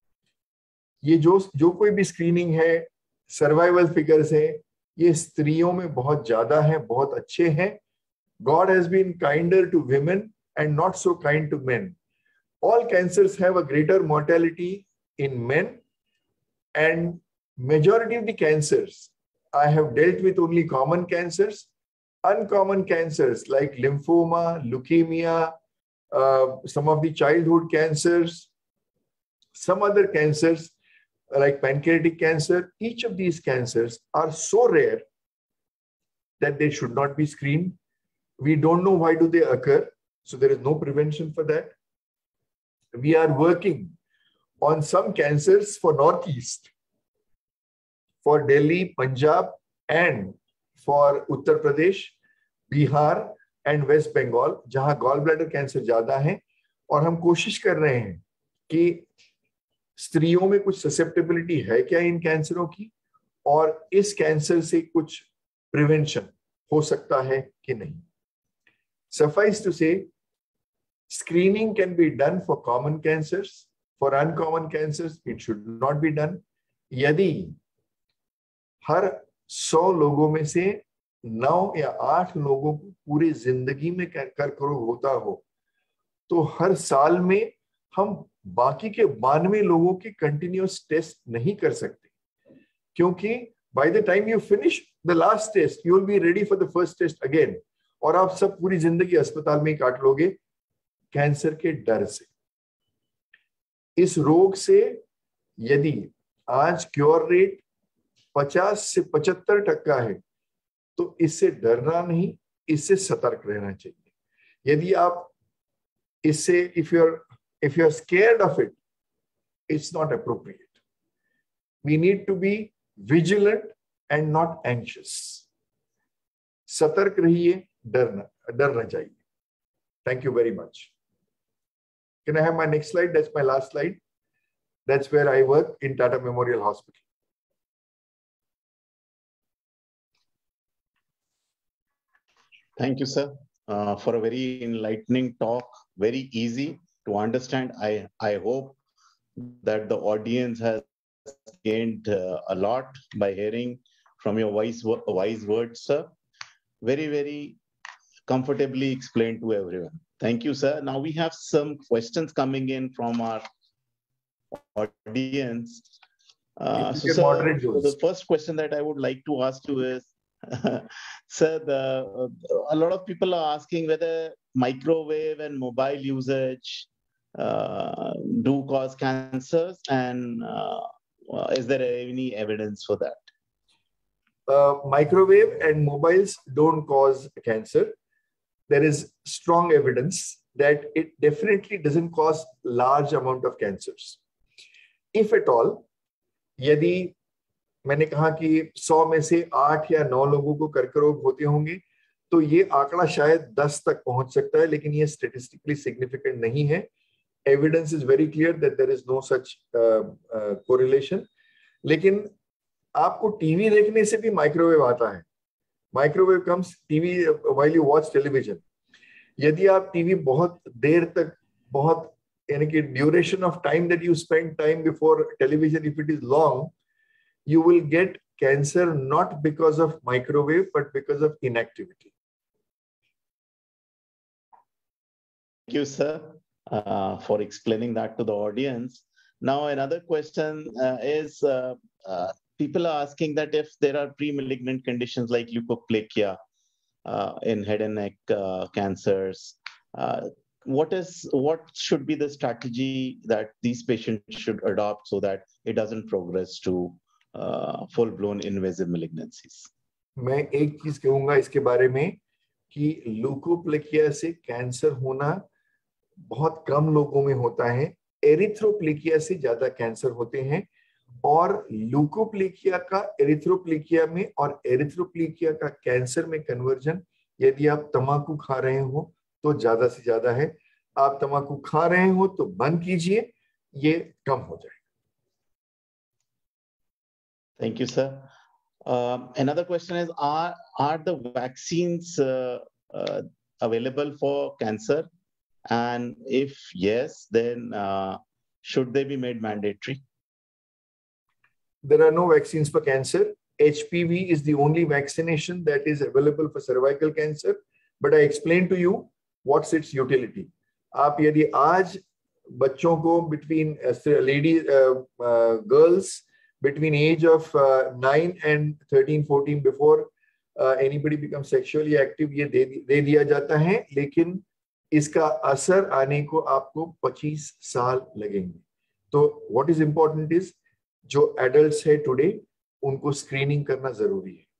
ये जो कोई भी screening है, survival figures है, ये स्त्रियों में बहुत ज्यादा है, बहुत अच्छे हैं। God has been kinder to women and not so kind to men. All cancers have a greater mortality in men, and majority of the cancers I have dealt with only common cancers. Uncommon cancers like lymphoma, leukemia, some of the childhood cancers, some other cancers like pancreatic cancer, each of these cancers are so rare that they should not be screened. We don't know why do they occur, so there is no prevention for that. We are working on some cancers for Northeast, for Delhi, Punjab, and for Uttar Pradesh, Bihar, and West Bengal, जहां gallbladder cancer ज्यादा है। और हम कोशिश कर रहे हैं कि स्त्रियों में कुछ ससेप्टेबिलिटी है क्या इन कैंसरों की, और इस कैंसर से कुछ प्रिवेंशन हो सकता है कि नहीं। Suffice to say, screening can be done for common cancers. For uncommon cancers, it should not be done. यदि हर 100 लोगों में से 9 या 8 लोगों को पूरी जिंदगी में कर्करोग होता हो, तो हर साल में हम बाकी के 92 लोगों के कंटिन्यूअस टेस्ट नहीं कर सकते, क्योंकि by the time you finish the last test, you will be ready for the first test again. और आप सब पूरी जिंदगी अस्पताल में ही काट लोगे कैंसर के डर से। इस रोग से यदि आज क्योर रेट 50 से 75% है, तो इससे डरना नहीं, इससे सतर्क रहना चाहिए। यदि आप इससे if you are scared of it, it's not appropriate. We need to be vigilant and not anxious. सतर्क रहिए, डरना चाहिए। Thank you very much. Can I have my next slide? That's my last slide. That's where I work in Tata Memorial Hospital. Thank you, sir, for a very enlightening talk. Very easy to understand. I hope that the audience has gained a lot by hearing from your wise words, sir. Very, very comfortably explained to everyone. Thank you, sir. Now we have some questions coming in from our audience. So, sir, the first question that I would like to ask you is, sir, a lot of people are asking whether microwave and mobile usage do cause cancers, and is there any evidence for that? Microwave and mobiles don't cause cancer. There is strong evidence that it definitely doesn't cause large amount of cancers. If at all, यदि मैंने कहा कि 100 में से 8 या 9 लोगों को कर्करोग होते होंगे, तो ये आंकड़ा शायद 10 तक पहुंच सकता है, लेकिन ये स्टेटिस्टिकली सिग्निफिकेंट नहीं है। Evidence is very clear that there is no such correlation. लेकिन आपको टीवी देखने से भी माइक्रोवेव आता है। Microwave comes TV while you watch television. यदि आप टीवी बहुत देर तक, बहुत यानी कि duration of time that you spend time before television, if it is long, you will get cancer not because of microwave but because of inactivity. Thank you, sir, for explaining that to the audience. Now another question is people are asking that if there are pre-malignant conditions like leukoplakia in head and neck cancers, What should be the strategy that these patients should adopt so that it doesn't progress to full-blown invasive malignancies? मैं एक चीज कहूंगा इसके बारे में कि leukoplakia से cancer होना बहुत कम लोगों में होता है, एरिथ्रोप्लेकिया से ज्यादा कैंसर होते हैं, और ल्यूकोप्लेकिया का एरिथ्रोप्लेकिया में और एरिथ्रोप्लेकिया का कैंसर में कन्वर्जन यदि आप तंबाकू खा रहे हो तो ज्यादा से ज्यादा है। आप तंबाकू खा रहे हो तो बंद कीजिए, ये कम हो जाएगा। Thank you, sir. Another question is, are the vaccines available for cancer? And if yes, then should they be made mandatory? There are no vaccines for cancer. HPV is the only vaccination that is available for cervical cancer. But I explained to you what's its utility. आप यदि आज बच्चों को between girls between age of 9 and 13, 14 before anybody becomes sexually active ये दे दिया जाता है, लेकिन इसका असर आने को आपको 25 साल लगेंगे। तो what is important is जो adults है today उनको screening करना जरूरी है।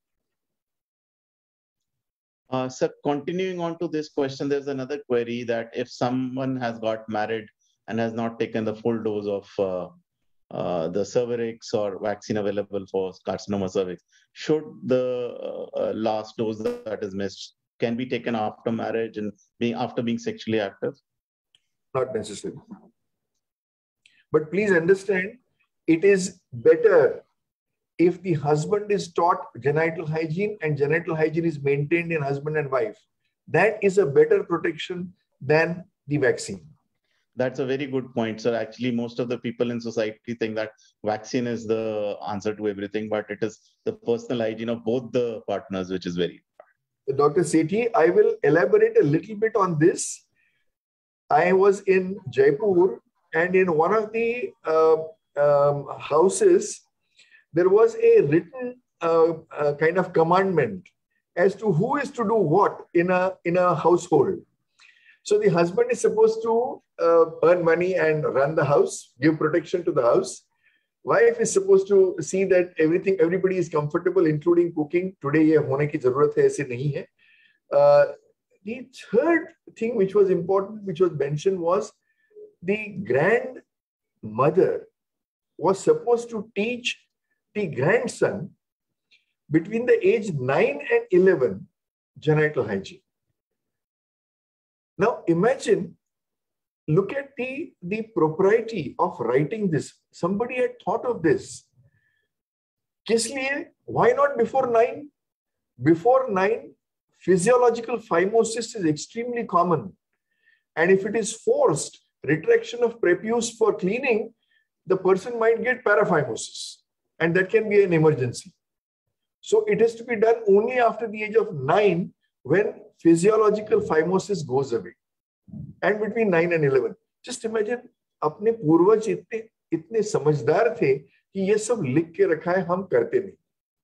Sir, continuing on to this question, there's another query that if someone has got married and has not taken the full dose of the Cervarix or vaccine available for carcinoma cervix, should the last dose that is missed can be taken after marriage and after being sexually active? Not necessary. But please understand, it is better if the husband is taught genital hygiene and genital hygiene is maintained in husband and wife. That is a better protection than the vaccine. That's a very good point, sir. Actually, most of the people in society think that vaccine is the answer to everything, but it is the personal hygiene of both the partners, which is very important. Dr. Sethi, I will elaborate a little bit on this. I was in Jaipur, and in one of the houses, there was a written kind of commandment as to who is to do what in a household. So the husband is supposed to earn money and run the house, give protection to the house. Wife is supposed to see that everybody is comfortable, including cooking. Today ये होने की ज़रूरत है, ऐसे नहीं है. The third thing which was important, which was mentioned, was the grandmother was supposed to teach the grandson between the age 9 and 11 genital hygiene. Now imagine, look at the propriety of writing this. Somebody had thought of this. किस लिए? Why not before 9? Before 9, physiological phimosis is extremely common. And if it is forced, retraction of prepuce for cleaning, the person might get paraphimosis. And that can be an emergency. So it has to be done only after the age of 9 when physiological phimosis goes away. And between 9 and 11. Just imagine, अपने पूर्वज इतने समझदार थे कि ये सब लिख के रखा है, हम करते नहीं.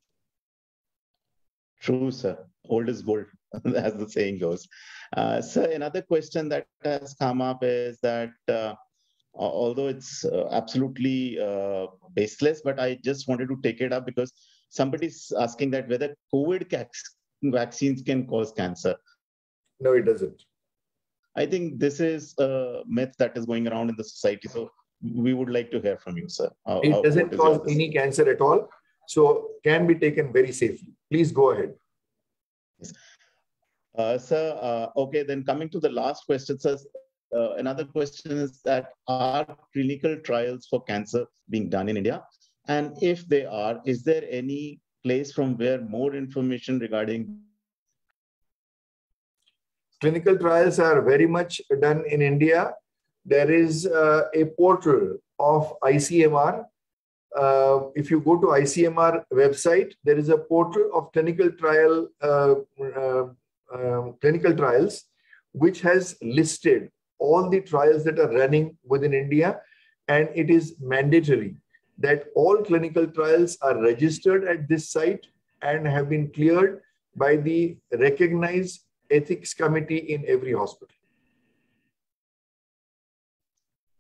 True, sir. Old is gold, as the saying goes. Sir, another question that has come up is that although it's absolutely baseless, but I just wanted to take it up because somebody's asking that whether COVID vaccines can cause cancer. No, it doesn't. I think this is a myth that is going around in the society. So we would like to hear from you, sir. It doesn't cause any cancer at all. So can be taken very safely. Please go ahead. Sir, okay, then coming to the last question, sir. Another question is that are clinical trials for cancer being done in India? And if they are, is there any place from where more information regarding clinical trials are very much done in India? There is a portal of ICMR. If you go to ICMR website, there is a portal of clinical trials, which has listed all the trials that are running within India, and it is mandatory that all clinical trials are registered at this site and have been cleared by the recognized ethics committee in every hospital.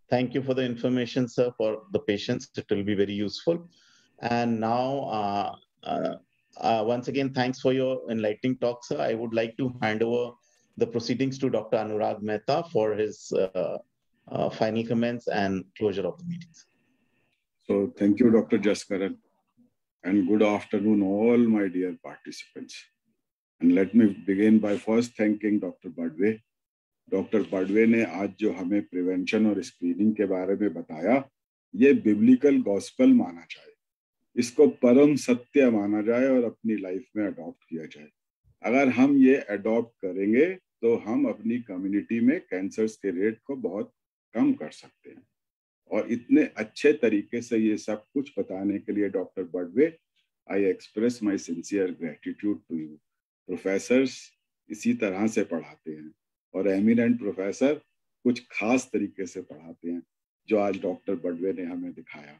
Thank you for the information, sir, for the patients. It will be very useful. And now, once again, thanks for your enlightening talk, sir. I would like to hand over the proceedings to Dr. Anurag Mehta for his final comments and closure of the meetings. So thank you, Dr. Jaskaran, and good afternoon, all my dear participants. And let me begin by first thanking Dr. Badwe. Doctor Badwe ने आज जो हमें prevention और screening के बारे में बताया, ये बिब्लिकल गॉस्पेल माना जाए, इसको परम सत्य माना जाए और अपनी लाइफ में अडॉप्ट किया जाए। अगर हम ये अडॉप्ट करेंगे तो हम अपनी कम्युनिटी में कैंसर्स के रेट को बहुत कम कर सकते हैं। और इतने अच्छे तरीके से ये सब कुछ बताने के लिए doctor Badwe, I express my sincere gratitude to you. Professors इसी तरह से पढ़ाते हैं और एमिनेंट प्रोफेसर कुछ खास तरीके से पढ़ाते हैं, जो आज डॉक्टर बड़वे ने हमें दिखाया।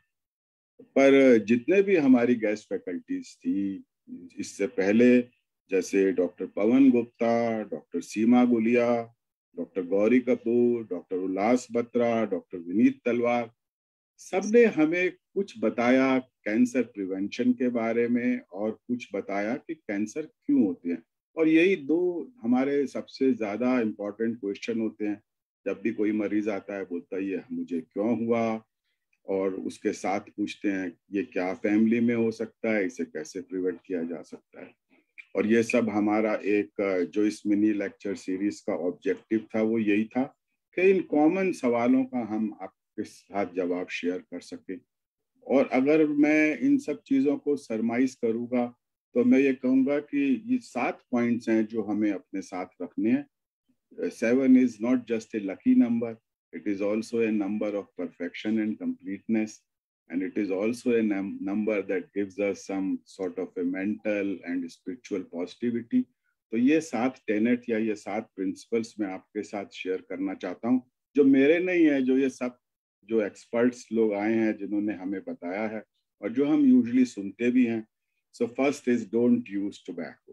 पर जितने भी हमारी गेस्ट फैकल्टीज थी इससे पहले, जैसे doctor Pawan Gupta, doctor Seema Gulia, doctor Gauri Kapoor, doctor Ullas Batra, doctor Vineet Talwar, सबने हमें कुछ बताया कैंसर प्रिवेंशन के बारे में और कुछ बताया कि कैंसर क्यों होते हैं। और यही दो हमारे सबसे ज्यादा इम्पोर्टेंट क्वेश्चन होते हैं। जब भी कोई मरीज आता है, बोलता है ये मुझे क्यों हुआ, और उसके साथ पूछते हैं ये क्या फैमिली में हो सकता है, इसे कैसे प्रिवेंट किया जा सकता है। और ये सब हमारा एक जो इस मिनी लेक्चर सीरीज का ऑब्जेक्टिव था वो यही था कि इन कॉमन सवालों का हम आपके साथ जवाब शेयर कर सके। और अगर मैं इन सब चीजों को सरमाइज करूंगा तो मैं ये कहूंगा कि ये 7 पॉइंट्स हैं जो हमें अपने साथ रखने हैं। 7 is not just a lucky number, it is also a number of perfection and completeness, and it is also a number that gives us some sort of a mental and spiritual positivity. तो ये 7 Tenet या ये 7 principles मैं आपके साथ share करना चाहता हूँ, जो मेरे नहीं है, जो ये सब जो एक्सपर्ट्स लोग आए हैं जिन्होंने हमें बताया है और जो हम यूजुअली सुनते भी हैं। So first is don't use tobacco.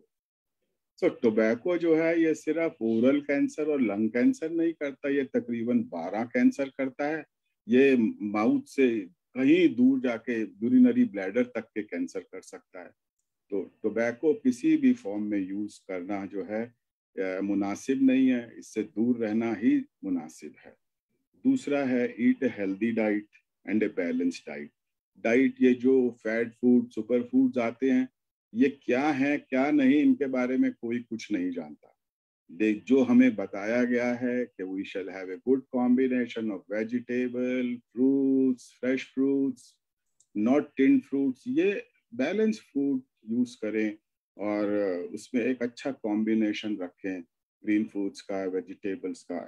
So tobacco जो है ये सिर्फ ओरल कैंसर और लंग कैंसर नहीं करता, ये तकरीबन 12 कैंसर करता है। ये माउथ से कहीं दूर जाके यूरिनरी ब्लैडर तक के कैंसर कर सकता है। तो टोबैको किसी भी फॉर्म में यूज करना जो है मुनासिब नहीं है, इससे दूर रहना ही मुनासिब है। दूसरा है eat a healthy diet and a balanced diet. Diet, ये जो फैट फूड, सुपर फूड्स आते हैं, ये क्या है क्या नहीं, इनके बारे में कोई कुछ नहीं जानता। देख, जो हमें बताया गया है कि we shall have a good combination of vegetable, fruits, fresh fruits, not tinned fruits, ये बैलेंस फूड यूज करें और उसमें एक अच्छा कॉम्बिनेशन रखें ग्रीन फूड्स का, वेजिटेबल्स का,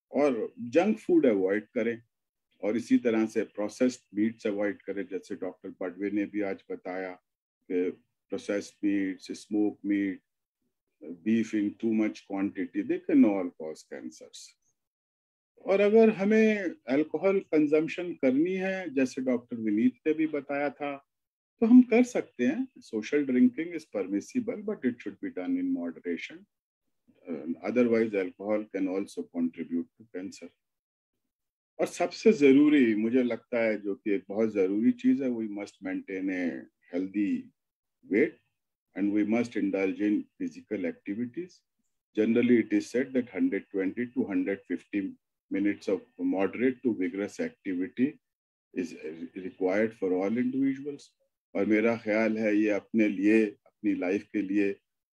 और जंक फूड अवॉइड करें। और इसी तरह से प्रोसेस्ड मीट्स अवॉइड करें, जैसे डॉक्टर बड़वे ने भी आज बताया कि processed meats, smoke meat, beef in too much quantity, they can all cause cancers. और अगर हमें अल्कोहल कंजम्पशन करनी है, जैसे डॉक्टर विनीत ने भी बताया था, तो हम कर सकते हैं। Social drinking is permissible but it should be done in moderation, otherwise alcohol can also contribute to cancer. और सबसे जरूरी मुझे लगता है, जो कि एक बहुत जरूरी चीज है, we must maintain a healthy weight and we must indulge in physical activities. Generally, it is said that 120 to 150 minutes of moderate to vigorous activity is required for all individuals. और मेरा ख्याल है ये अपने लिए, अपनी लाइफ के लिए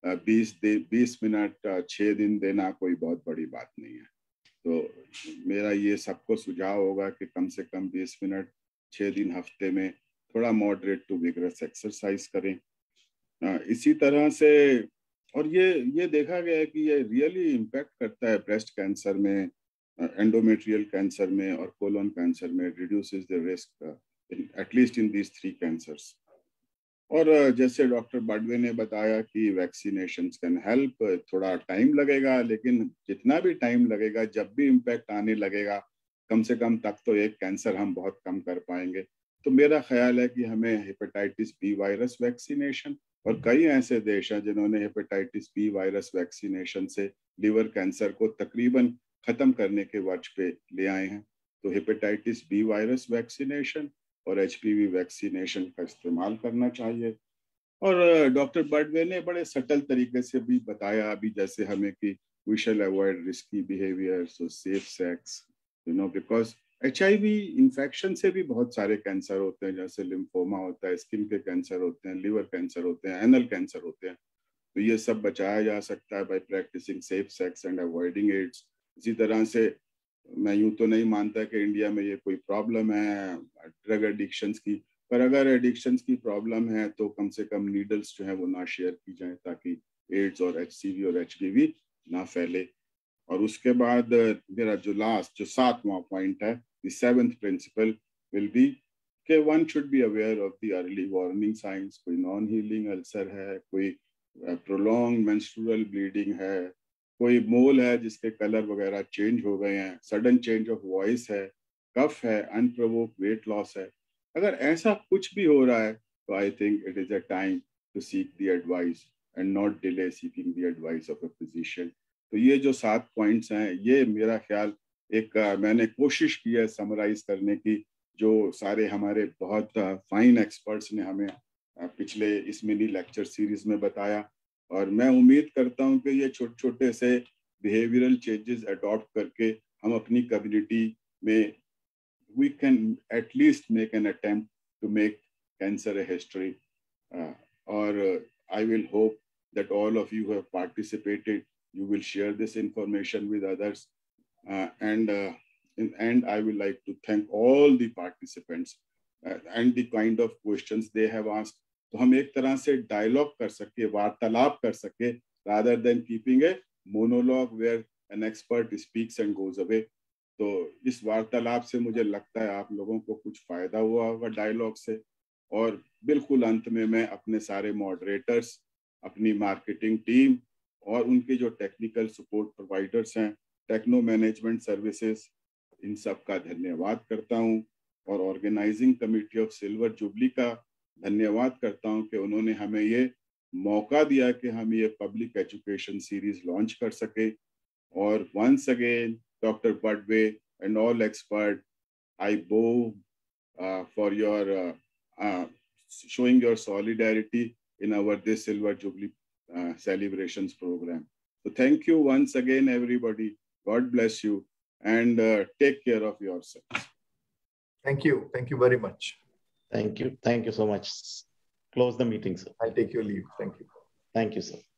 20 मिनट 6 दिन देना कोई बहुत बड़ी बात नहीं है। तो मेरा ये सबको सुझाव होगा कि कम से कम 20 मिनट 6 दिन हफ्ते में थोड़ा मॉडरेट टू विगरस एक्सरसाइज करें। इसी तरह से, और ये देखा गया है कि ये रियली इम्पैक्ट करता है ब्रेस्ट कैंसर में, एंडोमेट्रियल कैंसर में और कोलन कैंसर में, reduces the risk at least in these 3 cancers. और जैसे डॉक्टर बड़वे ने बताया कि वैक्सीनेशन कैन हेल्प, थोड़ा टाइम लगेगा, लेकिन जितना भी टाइम लगेगा, जब भी इम्पैक्ट आने लगेगा, कम से कम तक तो एक कैंसर हम बहुत कम कर पाएंगे। तो मेरा ख्याल है कि हमें हेपेटाइटिस बी वायरस वैक्सीनेशन, और कई ऐसे देश हैं जिन्होंने हेपेटाइटिस बी वायरस वैक्सीनेशन से लिवर कैंसर को तकरीबन खत्म करने के वर्ष पे ले आए हैं, तो हेपेटाइटिस बी वायरस वैक्सीनेशन और HPV वैक्सीनेशन का इस्तेमाल करना चाहिए। और डॉक्टर बर्डवे ने बड़े सटल तरीके से भी बताया अभी, जैसे हमें कि we shall avoid risky behaviour, so safe sex, because HIV infection से भी बहुत सारे कैंसर होते हैं, जैसे लिम्फोमा होता है, स्किन के कैंसर होते हैं, लिवर कैंसर होते हैं, एनल कैंसर होते हैं। तो ये सब बचाया जा सकता है by practising safe sex and avoiding AIDS. इसी तरह से मैं यूं तो नहीं मानता कि इंडिया में ये कोई प्रॉब्लम है ड्रग एडिक्शंस की, पर अगर एडिक्शंस की प्रॉब्लम है तो कम से कम नीडल्स जो है वो ना शेयर की जाए, ताकि एड्स और HCV और HPV ना फैले। और उसके बाद मेरा जो 7वां पॉइंट है, the 7th principle will be कि one should be aware of the early warning signs. कोई नॉन हीलिंग अल्सर है, कोई प्रोलॉन्ग मेंस्ट्रुअल ब्लीडिंग है, कोई मोल है जिसके कलर वगैरह चेंज हो गए हैं, सडन चेंज ऑफ वॉइस है, कफ है, अनप्रोवोक्ड वेट लॉस है, अगर ऐसा कुछ भी हो रहा है तो I think it is a time to seek the advice and not delay seeking the advice of a physician. तो ये जो 7 पॉइंट्स हैं, ये मेरा ख्याल एक मैंने कोशिश की है समराइज करने की, जो सारे हमारे बहुत फाइन एक्सपर्ट्स ने हमें पिछले इस मिनी लेक्चर सीरीज में बताया। और मैं उम्मीद करता हूं कि ये छोटे छोटे से बिहेवियरल चेंजेस अडॉप्ट करके हम अपनी कम्युनिटी में we can at least make an attempt to make cancer a history. Or I will hope that all of you who have participated, you will share this information with others. And in the end, I would like to thank all the participants and the kind of questions they have asked. तो हम एक तरह से dialogue कर सके, वार्तालाप कर सके, rather than keeping a monologue where an expert speaks and goes away. तो इस वार्तालाप से मुझे लगता है आप लोगों को कुछ फायदा हुआ होगा डायलॉग से। और बिल्कुल अंत में मैं अपने सारे मॉडरेटर्स, अपनी मार्केटिंग टीम और उनके जो टेक्निकल सपोर्ट प्रोवाइडर्स हैं, टेक्नो मैनेजमेंट सर्विसेज, इन सब का धन्यवाद करता हूं। और organising committee of silver jubilee का धन्यवाद करता हूं कि उन्होंने हमें ये मौका दिया कि हम ये पब्लिक एजुकेशन सीरीज लॉन्च कर सके। और once again Dr. Badwe and all experts, I bow for your showing your solidarity in our this Silver Jubilee celebrations program. So thank you once again, everybody. God bless you and take care of yourselves. Thank you. Thank you very much. Thank you. Thank you so much. Close the meeting, sir. I'll take your leave. Thank you. Thank you, sir.